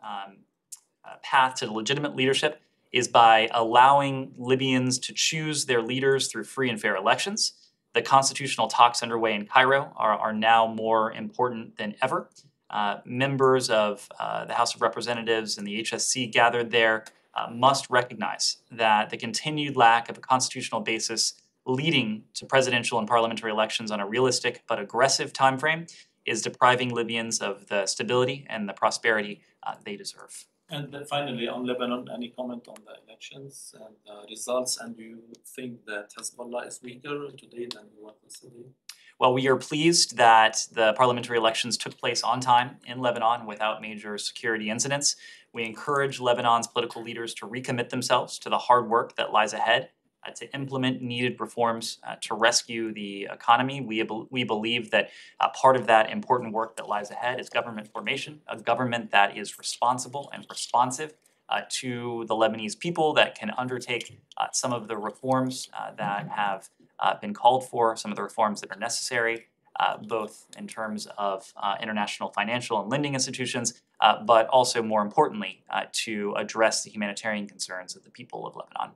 A: path to legitimate leadership is by allowing Libyans to choose their leaders through free and fair elections. The constitutional talks underway in Cairo are now more important than ever. Members of the House of Representatives and the HSC gathered there must recognize that the continued lack of a constitutional basis leading to presidential and parliamentary elections on a realistic but aggressive timeframe is depriving Libyans of the stability and the prosperity they deserve.
M: And then finally, on Lebanon, any comment on the elections and results? And do you think that Hezbollah is weaker today than it was yesterday?
A: Well, we are pleased that the parliamentary elections took place on time in Lebanon without major security incidents. We encourage Lebanon's political leaders to recommit themselves to the hard work that lies ahead, to implement needed reforms to rescue the economy. We believe that part of that important work that lies ahead is government formation, a government that is responsible and responsive to the Lebanese people, that can undertake some of the reforms that have been called for, some of the reforms that are necessary, both in terms of international financial and lending institutions, but also more importantly, to address the humanitarian concerns of the people of Lebanon.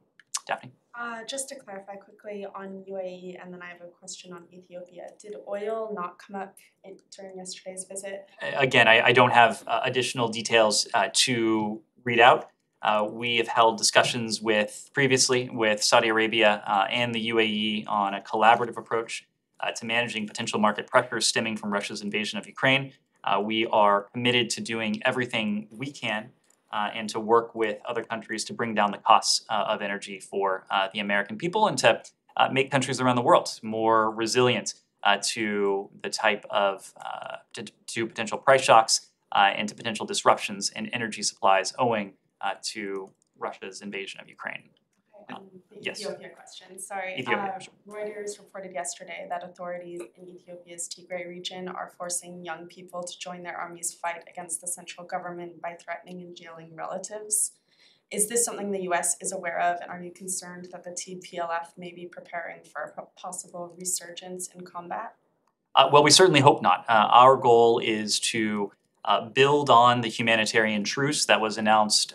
A: Daphne?
C: Just to clarify quickly on UAE, and then I have a question on Ethiopia. Did oil not come up during yesterday's visit?
A: Again, I don't have additional details to read out. We have held discussions previously with Saudi Arabia and the UAE on a collaborative approach to managing potential market pressures stemming from Russia's invasion of Ukraine. We are committed to doing everything we can and to work with other countries to bring down the costs of energy for the American people and to make countries around the world more resilient to the type of to potential price shocks and to potential disruptions in energy supplies owing to Russia's invasion of Ukraine.
C: And the
A: Yes.
C: Ethiopia question, sorry.
A: Ethiopia, sure.
C: Reuters reported yesterday that authorities in Ethiopia's Tigray region are forcing young people to join their army's fight against the central government by threatening and jailing relatives. Is this something the U.S. is aware of, and are you concerned that the TPLF may be preparing for a possible resurgence in combat?
A: Well, we certainly hope not. Our goal is to build on the humanitarian truce that was announced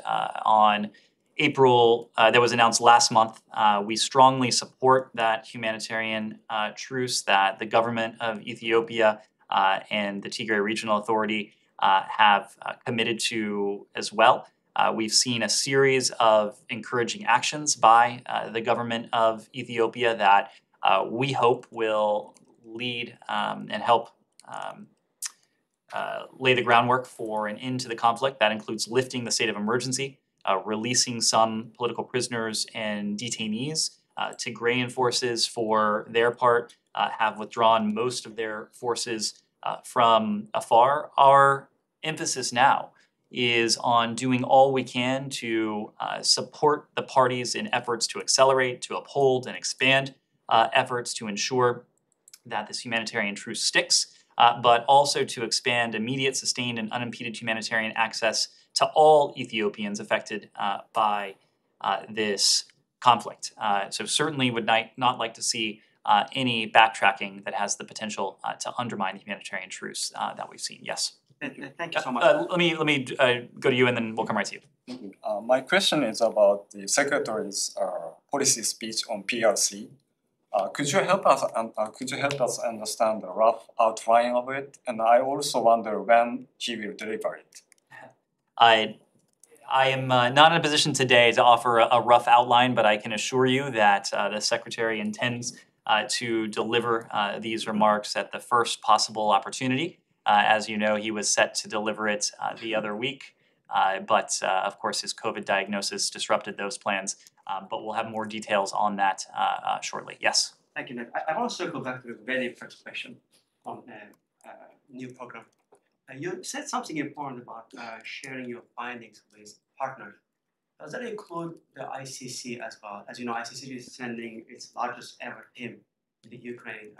A: last month. We strongly support that humanitarian truce that the government of Ethiopia and the Tigray Regional Authority have committed to as well. We've seen a series of encouraging actions by the government of Ethiopia that we hope will lead and help lay the groundwork for an end to the conflict. That includes lifting the state of emergency, releasing some political prisoners and detainees. Tigrayan forces, for their part, have withdrawn most of their forces from afar. Our emphasis now is on doing all we can to support the parties in efforts to accelerate, to uphold, and expand efforts to ensure that this humanitarian truce sticks, but also to expand immediate, sustained, and unimpeded humanitarian access to all Ethiopians affected by this conflict. So certainly would not like to see any backtracking that has the potential to undermine the humanitarian truce that we've seen. Yes.
E: Thank you so much.
A: Let me go to you, and then we'll come right to you.
Q: My question is about the Secretary's policy speech on PRC. Could you help us understand the rough outline of it? And I also wonder when he will deliver it.
A: I am not in a position today to offer a rough outline, but I can assure you that the Secretary intends to deliver these remarks at the first possible opportunity. As you know, he was set to deliver it the other week, but of course his COVID diagnosis disrupted those plans. But we'll have more details on that shortly. Yes?
E: Thank you, Nick. I want to circle back to the very first question on new program. You said something important about sharing your findings with partners. Does that include the ICC as well? As you know, ICC is sending its largest ever team to the Ukraine.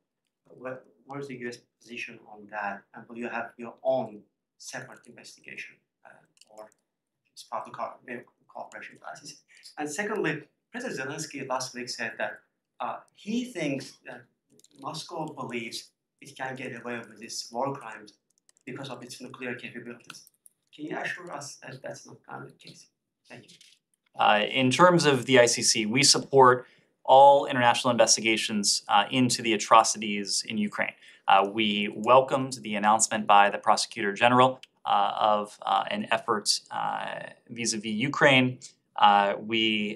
E: What is the U.S. position on that? And will you have your own separate investigation or as part of the cooperation with ICC? And secondly, President Zelensky last week said that he thinks that Moscow believes it can get away with these war crimes because of its nuclear capabilities. Can you assure us that that's not kind of the case? Thank you.
A: In terms of the ICC, we support all international investigations into the atrocities in Ukraine. We welcomed the announcement by the Prosecutor General of an effort vis-a-vis Ukraine. We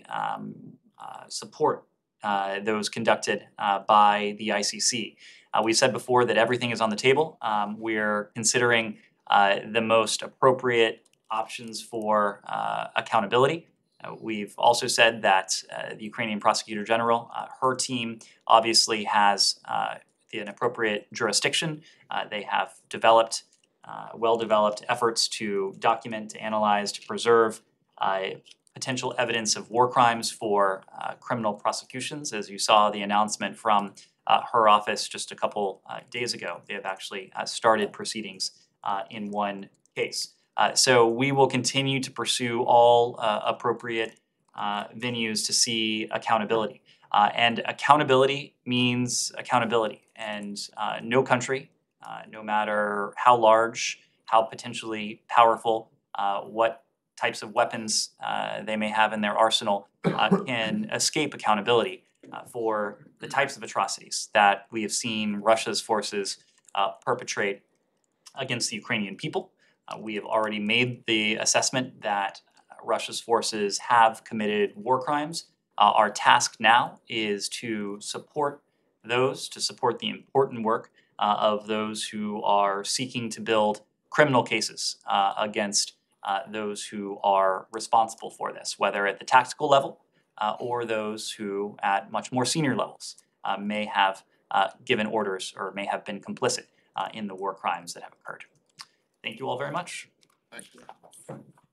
A: support those conducted by the ICC. We said before that everything is on the table. We're considering the most appropriate options for accountability. We've also said that the Ukrainian Prosecutor General, her team obviously has an appropriate jurisdiction. They have developed well-developed efforts to document, to analyze, to preserve potential evidence of war crimes for criminal prosecutions. As you saw the announcement from her office just a couple days ago, they have actually started proceedings in one case. So we will continue to pursue all appropriate venues to see accountability. And accountability means accountability. And no country, no matter how large, how potentially powerful, what types of weapons they may have in their arsenal can escape accountability for the types of atrocities that we have seen Russia's forces perpetrate against the Ukrainian people. We have already made the assessment that Russia's forces have committed war crimes. Our task now is to support the important work of those who are seeking to build criminal cases against those who are responsible for this, whether at the tactical level or those who at much more senior levels may have given orders or may have been complicit in the war crimes that have occurred. Thank you all very much.
B: Thank you.